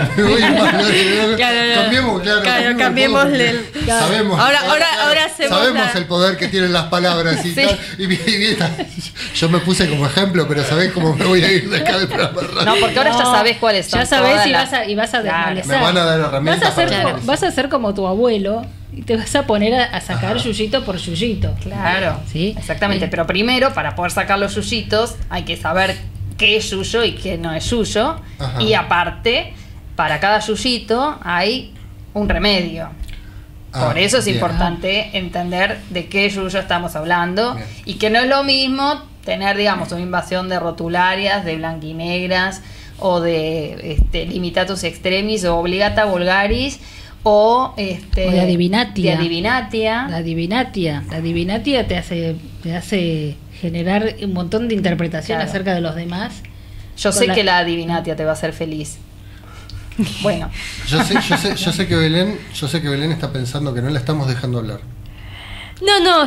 [SPEAKER 5] Cambiémosle. Sabemos,
[SPEAKER 4] ahora
[SPEAKER 5] sabemos el poder que tienen las palabras. Y, tal, y yo me puse como ejemplo, pero ¿sabés cómo me voy a ir de acá del programa?
[SPEAKER 11] No, porque ahora ya sabés cuáles son.
[SPEAKER 9] Ya sabés y vas a desmalezar.
[SPEAKER 5] Me van a dar herramientas.
[SPEAKER 9] Vas a ser como tu abuelo y te vas a poner a sacar yuyito por yuyito.
[SPEAKER 11] Claro, ¿sí? Exactamente. Pero primero, para poder sacar los yuyitos, hay que saber qué es yuyo y qué no es yuyo. Ajá. Y aparte, para cada yuyito hay un remedio. Por eso es importante entender de qué yuyo estamos hablando. Bien. Y que no es lo mismo tener, digamos, una invasión de rotularias, de blanquinegras o de limitatus extremis o obligata vulgaris. O
[SPEAKER 9] de adivinatia.
[SPEAKER 11] La
[SPEAKER 9] adivinatia te hace generar un montón de interpretación acerca de los demás.
[SPEAKER 11] Yo sé que la adivinatia te va a hacer feliz. Bueno.
[SPEAKER 5] Yo sé que Belén está pensando que no la estamos dejando hablar.
[SPEAKER 4] No,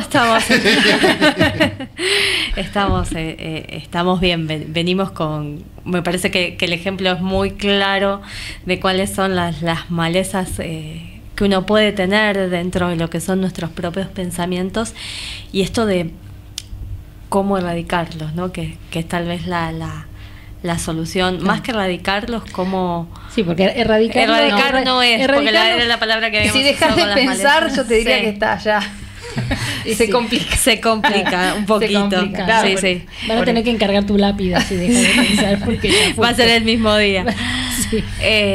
[SPEAKER 4] estamos bien, venimos con, me parece que el ejemplo es muy claro de cuáles son las malezas que uno puede tener dentro de lo que son nuestros propios pensamientos, y esto de cómo erradicarlos, ¿no? Que es tal vez la solución, más que erradicarlos, como...
[SPEAKER 9] Sí, porque erradicar
[SPEAKER 4] no es, porque era la palabra que habíamos
[SPEAKER 11] usado. Si dejas de pensar, yo te diría que está allá. Se complica un poquito.
[SPEAKER 4] Claro, sí.
[SPEAKER 9] Van a tener que encargar tu lápida si dejas de pensar, porque ya
[SPEAKER 4] va a ser el mismo día. Sí.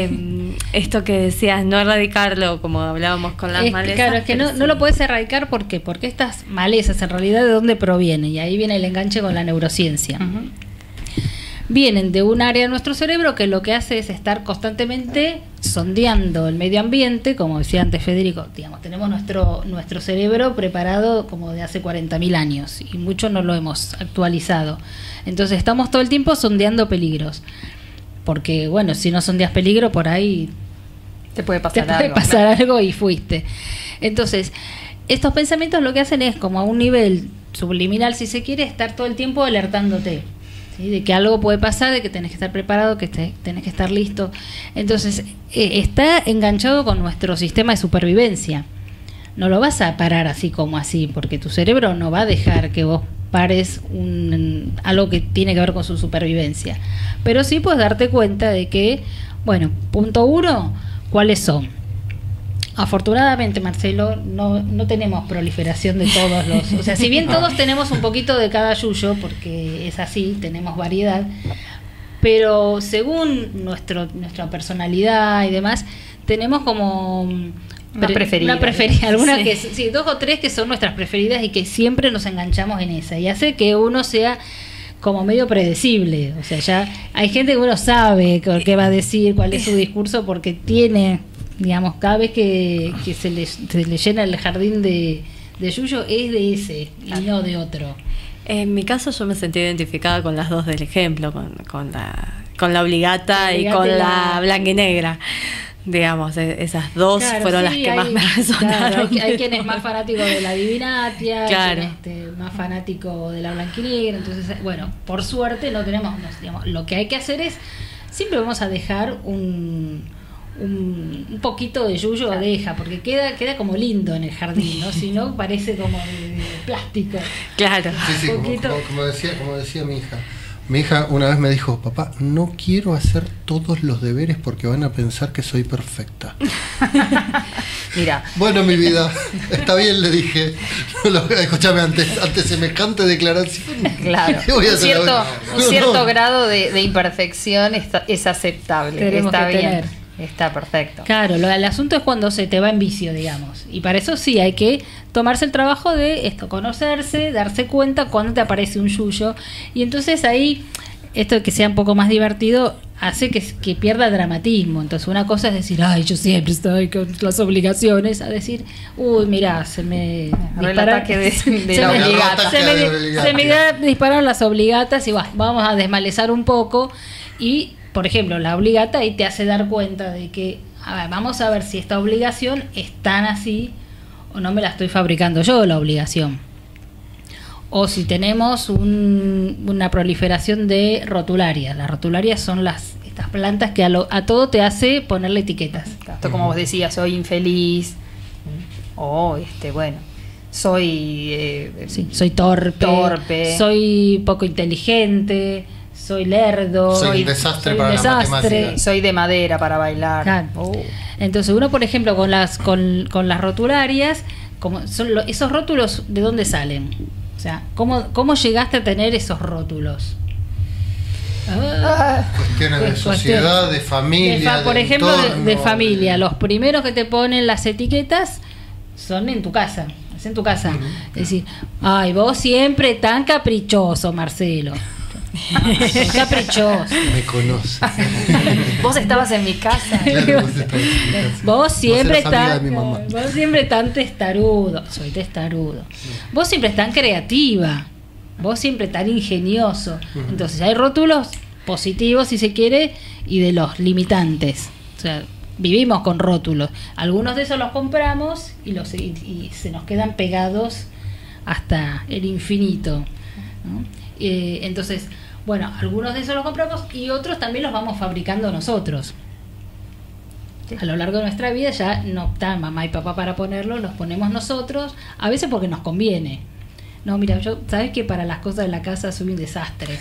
[SPEAKER 4] Esto que decías, no erradicarlo, como hablábamos con las malezas.
[SPEAKER 9] Claro, es que no lo puedes erradicar. ¿Por qué? Porque estas malezas, en realidad, ¿de dónde provienen? Y ahí viene el enganche con la neurociencia. Uh-huh. Vienen de un área de nuestro cerebro que lo que hace es estar constantemente sondeando el medio ambiente, como decía antes Federico, digamos, tenemos nuestro cerebro preparado como de hace 40.000 años y mucho no lo hemos actualizado. Entonces estamos todo el tiempo sondeando peligros, porque bueno, si no sondeas peligro, por ahí
[SPEAKER 11] te puede pasar
[SPEAKER 9] algo y fuiste. Entonces, estos pensamientos lo que hacen es, como a un nivel subliminal, si se quiere, estar todo el tiempo alertándote. De que algo puede pasar, de que tenés que estar preparado, que tenés que estar listo. Entonces, está enganchado con nuestro sistema de supervivencia. No lo vas a parar así como así, porque tu cerebro no va a dejar que vos pares algo que tiene que ver con su supervivencia. Pero sí puedes darte cuenta de que, bueno, punto 1, ¿cuáles son? Afortunadamente, Marcelo, no tenemos proliferación de todos los... O sea, si bien todos tenemos un poquito de cada yuyo, porque es así, tenemos variedad, pero según nuestra personalidad y demás, tenemos como...
[SPEAKER 11] Una preferida.
[SPEAKER 9] Algunas que sí, 2 o 3 que son nuestras preferidas y que siempre nos enganchamos en esa. Y hace que uno sea como medio predecible. O sea, ya hay gente que uno sabe qué va a decir, cuál es su discurso, porque tiene... Digamos, cada vez que se le llena el jardín de yuyo es de ese y no de otro.
[SPEAKER 4] En mi caso yo me sentí identificada con las dos del ejemplo, con la obligata y con la blanquinegra. Digamos, esas dos fueron las que más me resonaron.
[SPEAKER 9] Hay quien es más fanático de la adivinatia, quien más fanático de la blanquinegra. Entonces, bueno, por suerte no tenemos, digamos, lo que hay que hacer es, siempre vamos a dejar un un poquito de yuyo deja, porque queda como lindo en el jardín, ¿no? Si no, parece como de plástico.
[SPEAKER 4] Claro.
[SPEAKER 5] Sí, como decía mi hija. Mi hija una vez me dijo, papá, no quiero hacer todos los deberes porque van a pensar que soy perfecta.
[SPEAKER 11] Mira.
[SPEAKER 5] Bueno, mi vida, está bien, le dije. Escúchame, ante semejante declaración.
[SPEAKER 11] Claro.
[SPEAKER 5] ¿Qué voy a hacer?
[SPEAKER 11] Un cierto grado de imperfección es aceptable.
[SPEAKER 9] Tenemos
[SPEAKER 11] está
[SPEAKER 9] que
[SPEAKER 11] bien.
[SPEAKER 9] tener.
[SPEAKER 11] Está perfecto.
[SPEAKER 9] Claro, el asunto es cuando se te va en vicio, digamos. Y para eso sí hay que tomarse el trabajo de esto, conocerse, darse cuenta cuando te aparece un yuyo. Y entonces ahí, esto de que sea un poco más divertido, hace que pierda dramatismo. Entonces una cosa es decir, ay, yo siempre estoy con las obligaciones, a decir, uy, mirá, se me dispararon, se me dispararon las obligatas y vamos a desmalezar un poco. Y por ejemplo, la obligata ahí te hace dar cuenta de que, a ver, vamos a ver si esta obligación es tan así o no me la estoy fabricando yo la obligación. O si tenemos una proliferación de rotularias. Las rotularias son estas plantas que a todo te hace ponerle etiquetas.
[SPEAKER 11] Esto, como vos decías, soy infeliz. Soy
[SPEAKER 9] soy torpe, soy poco inteligente, soy lerdo,
[SPEAKER 5] soy un desastre para la matemática,
[SPEAKER 11] soy de madera para bailar.
[SPEAKER 9] Claro. Entonces uno, por ejemplo, con las rotularias, como esos rótulos, ¿de dónde salen? O sea, ¿cómo llegaste a tener esos rótulos?
[SPEAKER 5] Cuestiones de sociedad, de familia,
[SPEAKER 9] por ejemplo, de familia. Los primeros que te ponen las etiquetas son en tu casa. Es en tu casa. Es decir, ay, vos siempre tan caprichoso, Marcelo. Caprichoso.
[SPEAKER 5] Me conoce.
[SPEAKER 11] Vos estabas en mi casa.
[SPEAKER 5] Claro,
[SPEAKER 9] vos siempre tan testarudo. Soy testarudo. Vos siempre tan creativa. Vos siempre tan ingenioso. Entonces hay rótulos positivos, si se quiere, y de los limitantes. O sea, vivimos con rótulos. Algunos de esos los compramos y se nos quedan pegados hasta el infinito, ¿no? Entonces, bueno, algunos de esos los compramos y otros también los vamos fabricando nosotros. A lo largo de nuestra vida ya no están mamá y papá para ponerlos, los ponemos nosotros, a veces porque nos conviene. No, mira, sabes que para las cosas de la casa soy un desastre.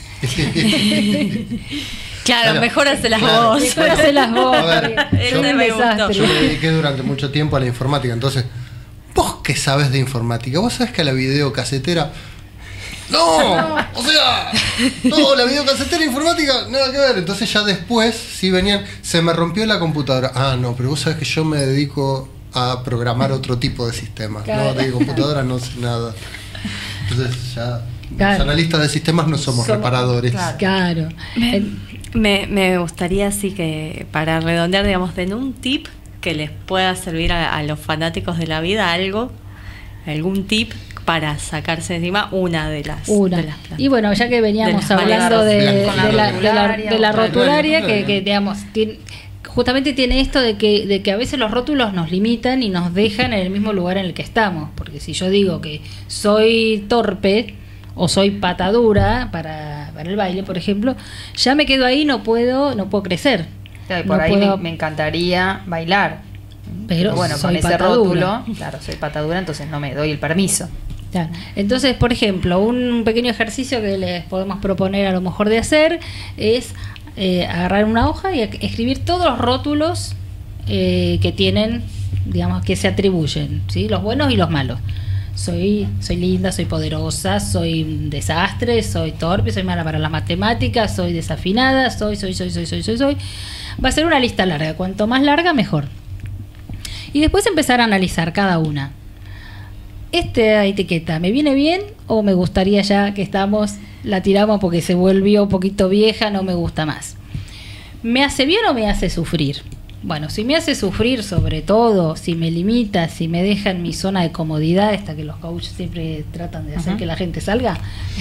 [SPEAKER 4] Claro, mejor hacelas vos.
[SPEAKER 9] Mejor hacelas vos.
[SPEAKER 5] A ver, yo me dediqué durante mucho tiempo a la informática, entonces, ¿vos qué sabes de informática? ¿Vos sabés que a la videocasetera... No, la videocasetera informática, nada que ver. Entonces ya después, sí venían, se me rompió la computadora. Ah, no, pero vos sabés que yo me dedico a programar otro tipo de sistemas. Claro. No, de computadora no sé nada. Entonces ya, los analistas de sistemas no somos reparadores.
[SPEAKER 9] Claro.
[SPEAKER 4] Me gustaría así que, para redondear, digamos, den un tip que les pueda servir a los fanáticos de la vida, algún tip para sacarse encima una de las plantas.
[SPEAKER 9] Y bueno, ya que veníamos hablando de la rotularia, que digamos, justamente tiene esto de que a veces los rótulos nos limitan y nos dejan en el mismo lugar en el que estamos. Porque si yo digo que soy torpe o soy patadura para el baile, por ejemplo, ya me quedo ahí, no puedo crecer.
[SPEAKER 11] Claro, por ahí me encantaría bailar.
[SPEAKER 9] Pero
[SPEAKER 11] bueno, con ese rótulo, claro, soy patadura, entonces no me doy el permiso.
[SPEAKER 9] Claro. Entonces, por ejemplo, un pequeño ejercicio que les podemos proponer a lo mejor de hacer es agarrar una hoja y escribir todos los rótulos que tienen, digamos, que se atribuyen, ¿sí? Los buenos y los malos. Soy linda, soy poderosa, soy un desastre, soy torpe, soy mala para las matemáticas, soy desafinada, soy. Va a ser una lista larga, cuanto más larga mejor. Y después empezar a analizar cada una. ¿Esta etiqueta me viene bien o me gustaría ya que la tiramos porque se volvió un poquito vieja, no me gusta más? ¿Me hace bien o me hace sufrir? Bueno, si me hace sufrir, sobre todo, si me limita, si me deja en mi zona de comodidad, esta que los coaches siempre tratan de hacer que la gente salga.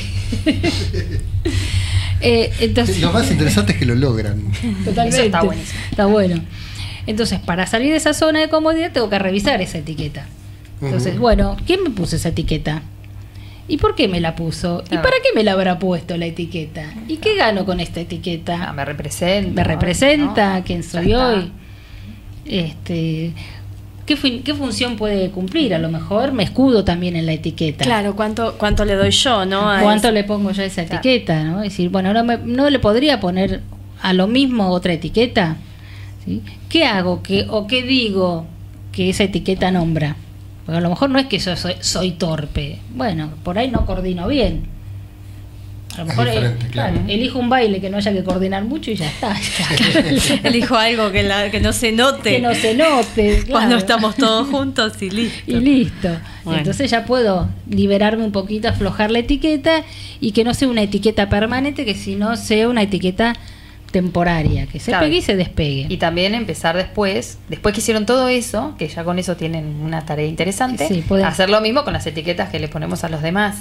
[SPEAKER 9] Entonces,
[SPEAKER 5] lo más interesante es que lo logran.
[SPEAKER 9] Totalmente. Eso está buenísimo. Está bueno. Entonces, para salir de esa zona de comodidad, tengo que revisar esa etiqueta. Entonces, bueno, ¿quién me puso esa etiqueta? ¿Y por qué me la puso? ¿Y para qué me la habrá puesto la etiqueta? ¿Y qué gano con esta etiqueta?
[SPEAKER 11] Me representa.
[SPEAKER 9] ¿Me representa? ¿No? ¿Quién soy hoy? ¿Qué función puede cumplir? A lo mejor me escudo también en la etiqueta.
[SPEAKER 4] Claro, ¿cuánto le doy yo, no?
[SPEAKER 9] ¿Cuánto le pongo yo a esa etiqueta? ¿No? Es decir, bueno, no le podría poner a lo mismo otra etiqueta. ¿Sí? ¿Qué hago? ¿Qué digo que esa etiqueta nombra? Porque a lo mejor no es que yo soy torpe. Bueno, por ahí no coordino bien. A lo mejor elijo un baile que no haya que coordinar mucho y ya está.
[SPEAKER 4] Elijo algo que no se note.
[SPEAKER 9] Que no se note. Claro.
[SPEAKER 4] Cuando estamos todos juntos y listo.
[SPEAKER 9] Y listo.
[SPEAKER 4] Bueno.
[SPEAKER 9] Entonces ya puedo liberarme un poquito, aflojar la etiqueta y que no sea una etiqueta permanente, que sino sea una etiqueta temporaria, que se pegue y se despegue.
[SPEAKER 11] Y también empezar después que hicieron todo eso, que ya con eso tienen una tarea interesante,
[SPEAKER 9] Sí,
[SPEAKER 11] hacer lo mismo con las etiquetas que le ponemos a los demás.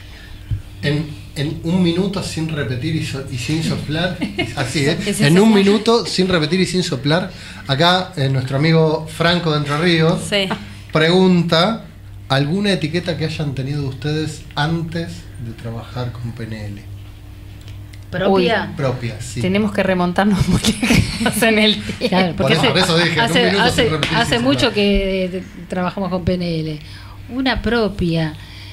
[SPEAKER 5] En un minuto sin repetir y sin soplar, así en un minuto sin repetir y sin soplar, acá nuestro amigo Franco de Entre Ríos pregunta ¿alguna etiqueta que hayan tenido ustedes antes de trabajar con PNL?
[SPEAKER 9] ¿Propia?
[SPEAKER 5] Propia, sí.
[SPEAKER 11] Tenemos que remontarnos mucho en el tiempo.
[SPEAKER 9] Claro, porque
[SPEAKER 5] por eso dije,
[SPEAKER 9] hace mucho que trabajamos con PNL. Una propia.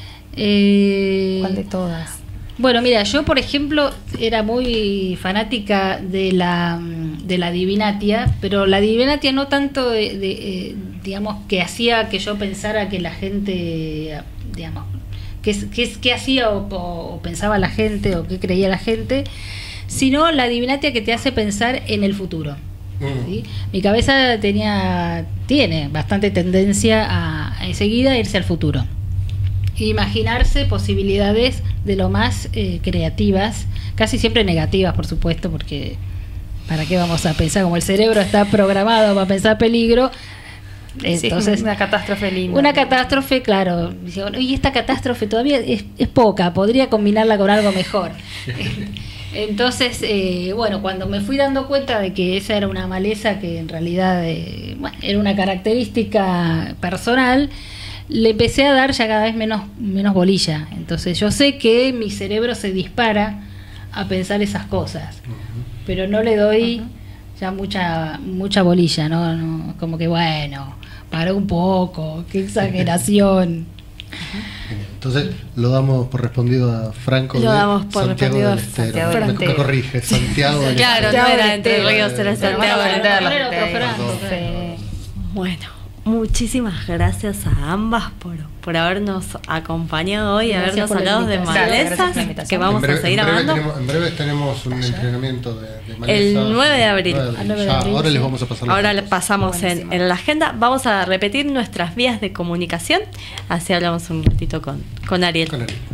[SPEAKER 11] ¿Cuál de todas?
[SPEAKER 9] Bueno, mira, yo por ejemplo era muy fanática de la divinatia, pero la divinatia no tanto digamos, que hacía que yo pensara que la gente, digamos, qué hacía o pensaba la gente o qué creía la gente, sino la divinatia que te hace pensar en el futuro. ¿Sí? Mi cabeza tiene bastante tendencia a enseguida irse al futuro. Imaginarse posibilidades de lo más creativas, casi siempre negativas, por supuesto, porque ¿para qué vamos a pensar? Como el cerebro está programado para pensar peligro, entonces
[SPEAKER 11] una catástrofe linda.
[SPEAKER 9] Una catástrofe, claro. Y esta catástrofe todavía es poca, podría combinarla con algo mejor. Entonces, bueno, cuando me fui dando cuenta de que esa era una maleza que en realidad era una característica personal, le empecé a dar ya cada vez menos bolilla. Entonces yo sé que mi cerebro se dispara a pensar esas cosas, pero no le doy ya mucha bolilla, ¿no? Como que bueno, para un poco, qué exageración.
[SPEAKER 5] Entonces lo damos por respondido a Franco.
[SPEAKER 4] Lo damos por respondido a
[SPEAKER 5] Santiago del Estero. Me corrige, Santiago del
[SPEAKER 4] Claro,
[SPEAKER 5] Estero.
[SPEAKER 4] no era Entre Ríos, era Santiago del Estero. Bueno, muchísimas gracias a ambas por habernos acompañado hoy y habernos hablado de malezas, que vamos a seguir hablando.
[SPEAKER 5] En breve tenemos un entrenamiento de malezas.
[SPEAKER 4] El 9 de abril.
[SPEAKER 5] Ahora les vamos a pasar la
[SPEAKER 4] Ahora pasamos en la agenda. Vamos a repetir nuestras vías de comunicación. Así hablamos un ratito con Ariel.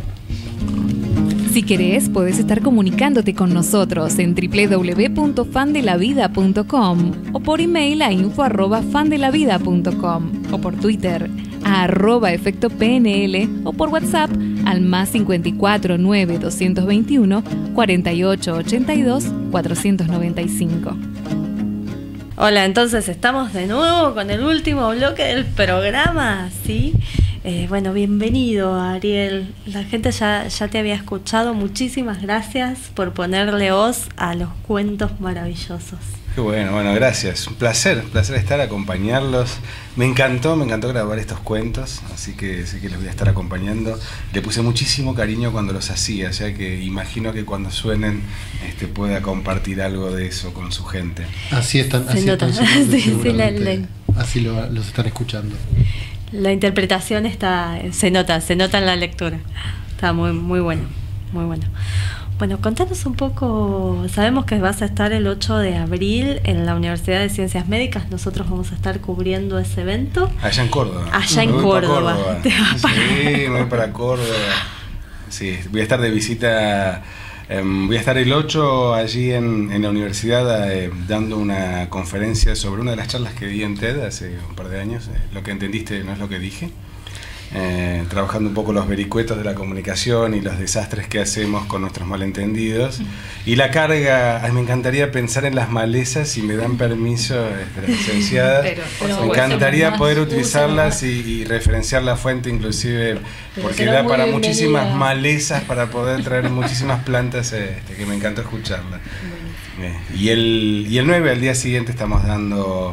[SPEAKER 1] Si querés, podés estar comunicándote con nosotros en www.fandelavida.com o por email a info@fandelavida.com o por Twitter a @efectopnl o por WhatsApp al +54 9 221 48 82 495.
[SPEAKER 4] Hola, entonces estamos de nuevo con el último bloque del programa, ¿sí? Bueno, bienvenido, Ariel. La gente ya te había escuchado. Muchísimas gracias por ponerle voz a los cuentos maravillosos.
[SPEAKER 2] Qué bueno, gracias. Un placer estar, acompañarlos. Me encantó grabar estos cuentos, así que sé que les voy a estar acompañando. Le puse muchísimo cariño cuando los hacía, o sea que imagino que cuando suenen pueda compartir algo de eso con su gente.
[SPEAKER 5] Así están,
[SPEAKER 4] así están
[SPEAKER 5] así los están escuchando.
[SPEAKER 4] La interpretación se nota en la lectura. Está muy bueno, muy bueno. Bueno, contanos un poco, sabemos que vas a estar el 8 de abril en la Universidad de Ciencias Médicas, nosotros vamos a estar cubriendo ese evento.
[SPEAKER 2] Allá en Córdoba.
[SPEAKER 4] Allá en Córdoba.
[SPEAKER 2] Sí, me voy para Córdoba. Sí, voy a estar de visita, voy a estar el 8 allí en la universidad dando una conferencia sobre una de las charlas que di en TED hace un par de años, lo que entendiste no es lo que dije. Trabajando un poco los vericuetos de la comunicación y los desastres que hacemos con nuestros malentendidos y la carga. Me encantaría pensar en las malezas, si me dan permiso las licenciadas, me encantaría poder utilizarlas y referenciar la fuente inclusive, porque da para muchísimas malezas, para poder traer muchísimas plantas que me encantó escucharla. Y el 9 al día siguiente estamos dando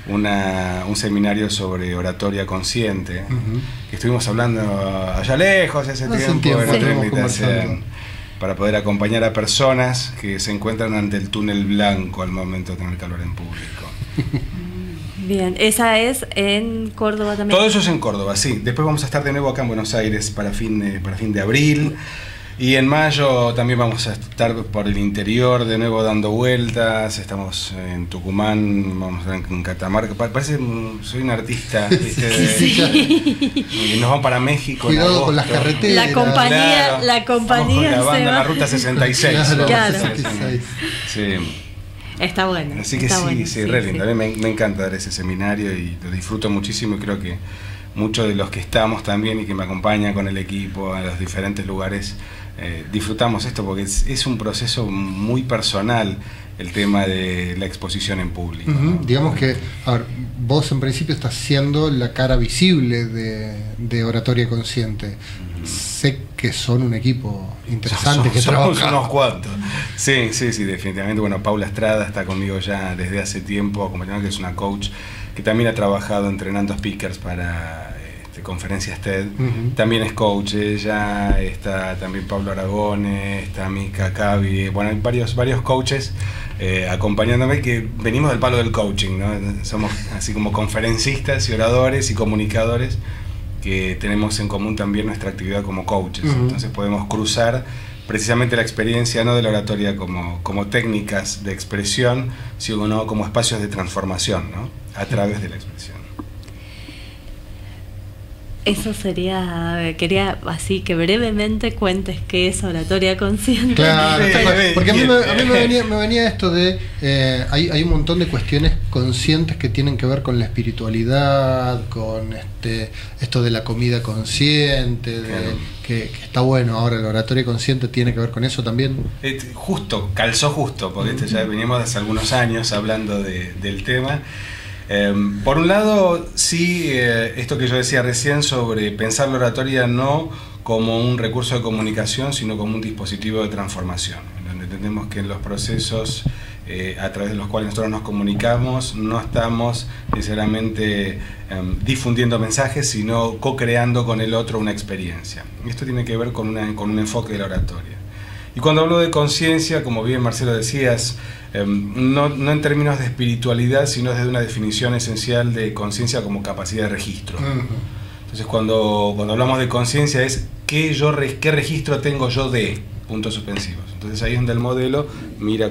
[SPEAKER 2] un seminario sobre oratoria consciente, que estuvimos hablando allá lejos hace tiempo en otra invitación, para poder acompañar a personas que se encuentran ante el túnel blanco al momento de tener calor en público.
[SPEAKER 4] Bien, esa es en Córdoba también.
[SPEAKER 2] Todo eso es en Córdoba, sí. Después vamos a estar de nuevo acá en Buenos Aires para fin de abril. Y en mayo también vamos a estar por el interior de nuevo dando vueltas. Estamos en Tucumán, vamos a estar en Catamarca. Parece soy un artista, ¿viste?
[SPEAKER 4] Sí.
[SPEAKER 2] Y nos vamos para México.
[SPEAKER 5] Cuidado con las carreteras.
[SPEAKER 4] La compañía,
[SPEAKER 2] la banda, la ruta 66.
[SPEAKER 4] Claro.
[SPEAKER 5] 66.
[SPEAKER 2] Sí.
[SPEAKER 4] Está bueno.
[SPEAKER 2] Así que
[SPEAKER 4] está
[SPEAKER 2] sí,
[SPEAKER 4] bueno,
[SPEAKER 2] sí, re lindo. A mí me encanta dar ese seminario y lo disfruto muchísimo, y creo que muchos de los que estamos también y que me acompañan con el equipo a los diferentes lugares, disfrutamos esto porque es un proceso muy personal el tema de la exposición en público, ¿no?
[SPEAKER 5] Digamos que, a ver, vos en principio estás siendo la cara visible de Oratoria Consciente. Sé que son un equipo interesante que trabaja.
[SPEAKER 2] Somos unos cuantos. Sí, definitivamente. Bueno, Paula Estrada está conmigo ya desde hace tiempo, acompañando, que es una coach que también ha trabajado entrenando speakers para conferencias TED. También es coach ella, está también Pablo Aragone, está Mika Cavi, bueno, hay varios coaches acompañándome, que venimos del palo del coaching, ¿no? Somos así como conferencistas y oradores y comunicadores que tenemos en común también nuestra actividad como coaches. Entonces podemos cruzar precisamente la experiencia no de la oratoria como técnicas de expresión, sino como espacios de transformación, ¿no? A través de la expresión.
[SPEAKER 4] Eso sería, quería así que brevemente cuentes qué es oratoria consciente.
[SPEAKER 5] Claro, porque a mí me venía esto de, hay un montón de cuestiones conscientes que tienen que ver con la espiritualidad, con esto de la comida consciente, que está bueno. Ahora la oratoria consciente tiene que ver con eso también.
[SPEAKER 2] Calzó justo, porque ya veníamos hace algunos años hablando del tema. Por un lado, sí, esto que yo decía recién sobre pensar la oratoria no como un recurso de comunicación, sino como un dispositivo de transformación, donde entendemos que en los procesos a través de los cuales nosotros nos comunicamos no estamos necesariamente difundiendo mensajes, sino co-creando con el otro una experiencia. Y esto tiene que ver con un enfoque de la oratoria. Y cuando hablo de conciencia, como bien Marcelo decías, no en términos de espiritualidad, sino desde una definición esencial de conciencia como capacidad de registro. Entonces cuando hablamos de conciencia es qué registro tengo yo de puntos suspensivos. Entonces ahí es donde el modelo mira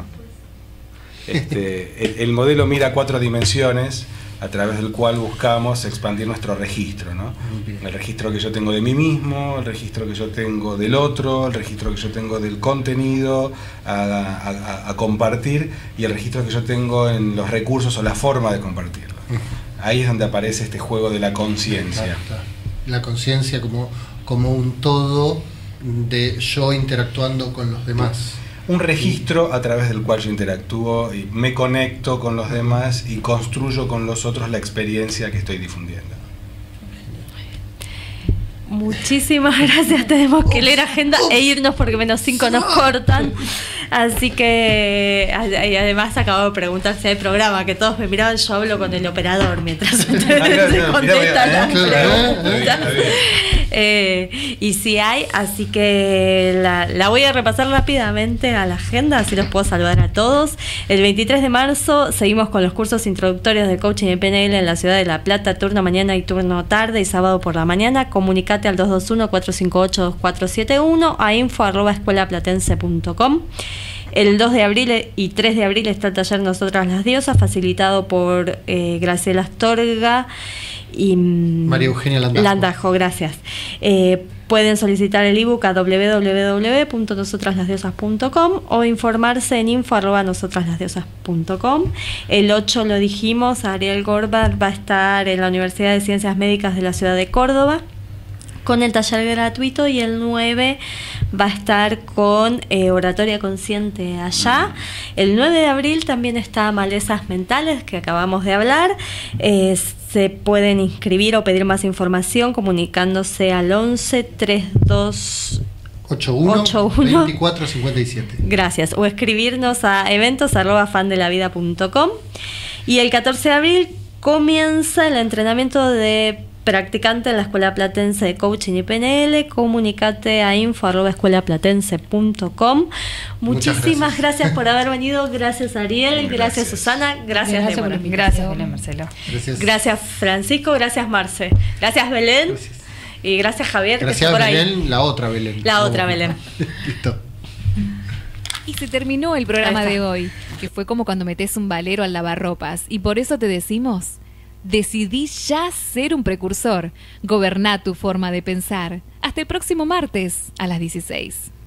[SPEAKER 2] el modelo mira cuatro dimensiones a través del cual buscamos expandir nuestro registro, ¿no? El registro que yo tengo de mí mismo, el registro que yo tengo del otro, el registro que yo tengo del contenido a compartir, y el registro que yo tengo en los recursos o la forma de compartirlo. Ahí es donde aparece este juego de la conciencia.
[SPEAKER 5] La conciencia como un todo de yo interactuando con los demás.
[SPEAKER 2] Un registro a través del cual yo interactúo y me conecto con los demás y construyo con los otros la experiencia que estoy difundiendo.
[SPEAKER 4] Muchísimas gracias. Tenemos que leer agenda e irnos porque -5 nos cortan. Así que, y además acabo de preguntar si hay programa, que todos me miraban, yo hablo con el operador mientras ustedes se contestan las preguntas. Y si hay, así que la voy a repasar rápidamente a la agenda, así los puedo saludar a todos. El 23 de marzo seguimos con los cursos introductorios de coaching y PNL en la ciudad de La Plata, turno mañana y turno tarde y sábado por la mañana. Comunicate al 221-458-2471 a info@escuelaplatense.com. El 2 de abril y 3 de abril está el taller Nosotras las Diosas, facilitado por Graciela Astorga y
[SPEAKER 5] María Eugenia
[SPEAKER 4] Landajo, gracias. Pueden solicitar el ebook a www.nosotraslasdiosas.com o informarse en info@nosotraslasdiosas.com. El 8 lo dijimos, Ariel Goldberg va a estar en la Universidad de Ciencias Médicas de la ciudad de Córdoba con el taller gratuito, y el 9 va a estar con oratoria consciente allá. El 9 de abril también está Malezas Mentales, que acabamos de hablar. Se pueden inscribir o pedir más información comunicándose al 11 32 81 2457. Gracias. O escribirnos a eventos@fandelavida.com. Y el 14 de abril comienza el entrenamiento de practicante en la Escuela Platense de Coaching y PNL. Comunicate a info@escuelaplatense.com. Muchísimas gracias por haber venido. Gracias Ariel, gracias Susana, gracias Débora.
[SPEAKER 10] Gracias Belén, Marcelo.
[SPEAKER 4] Gracias Francisco, gracias Marce. Gracias Belén. Y gracias Javier.
[SPEAKER 5] Gracias
[SPEAKER 4] que está por
[SPEAKER 5] Belén,
[SPEAKER 4] ahí.
[SPEAKER 5] la otra Belén.
[SPEAKER 4] La otra Belén.
[SPEAKER 5] Listo.
[SPEAKER 1] Y se terminó el programa de hoy, que fue como cuando metes un valero al lavarropas. Y por eso te decimos, decidí ya ser un precursor. Goberná tu forma de pensar. Hasta el próximo martes a las 16.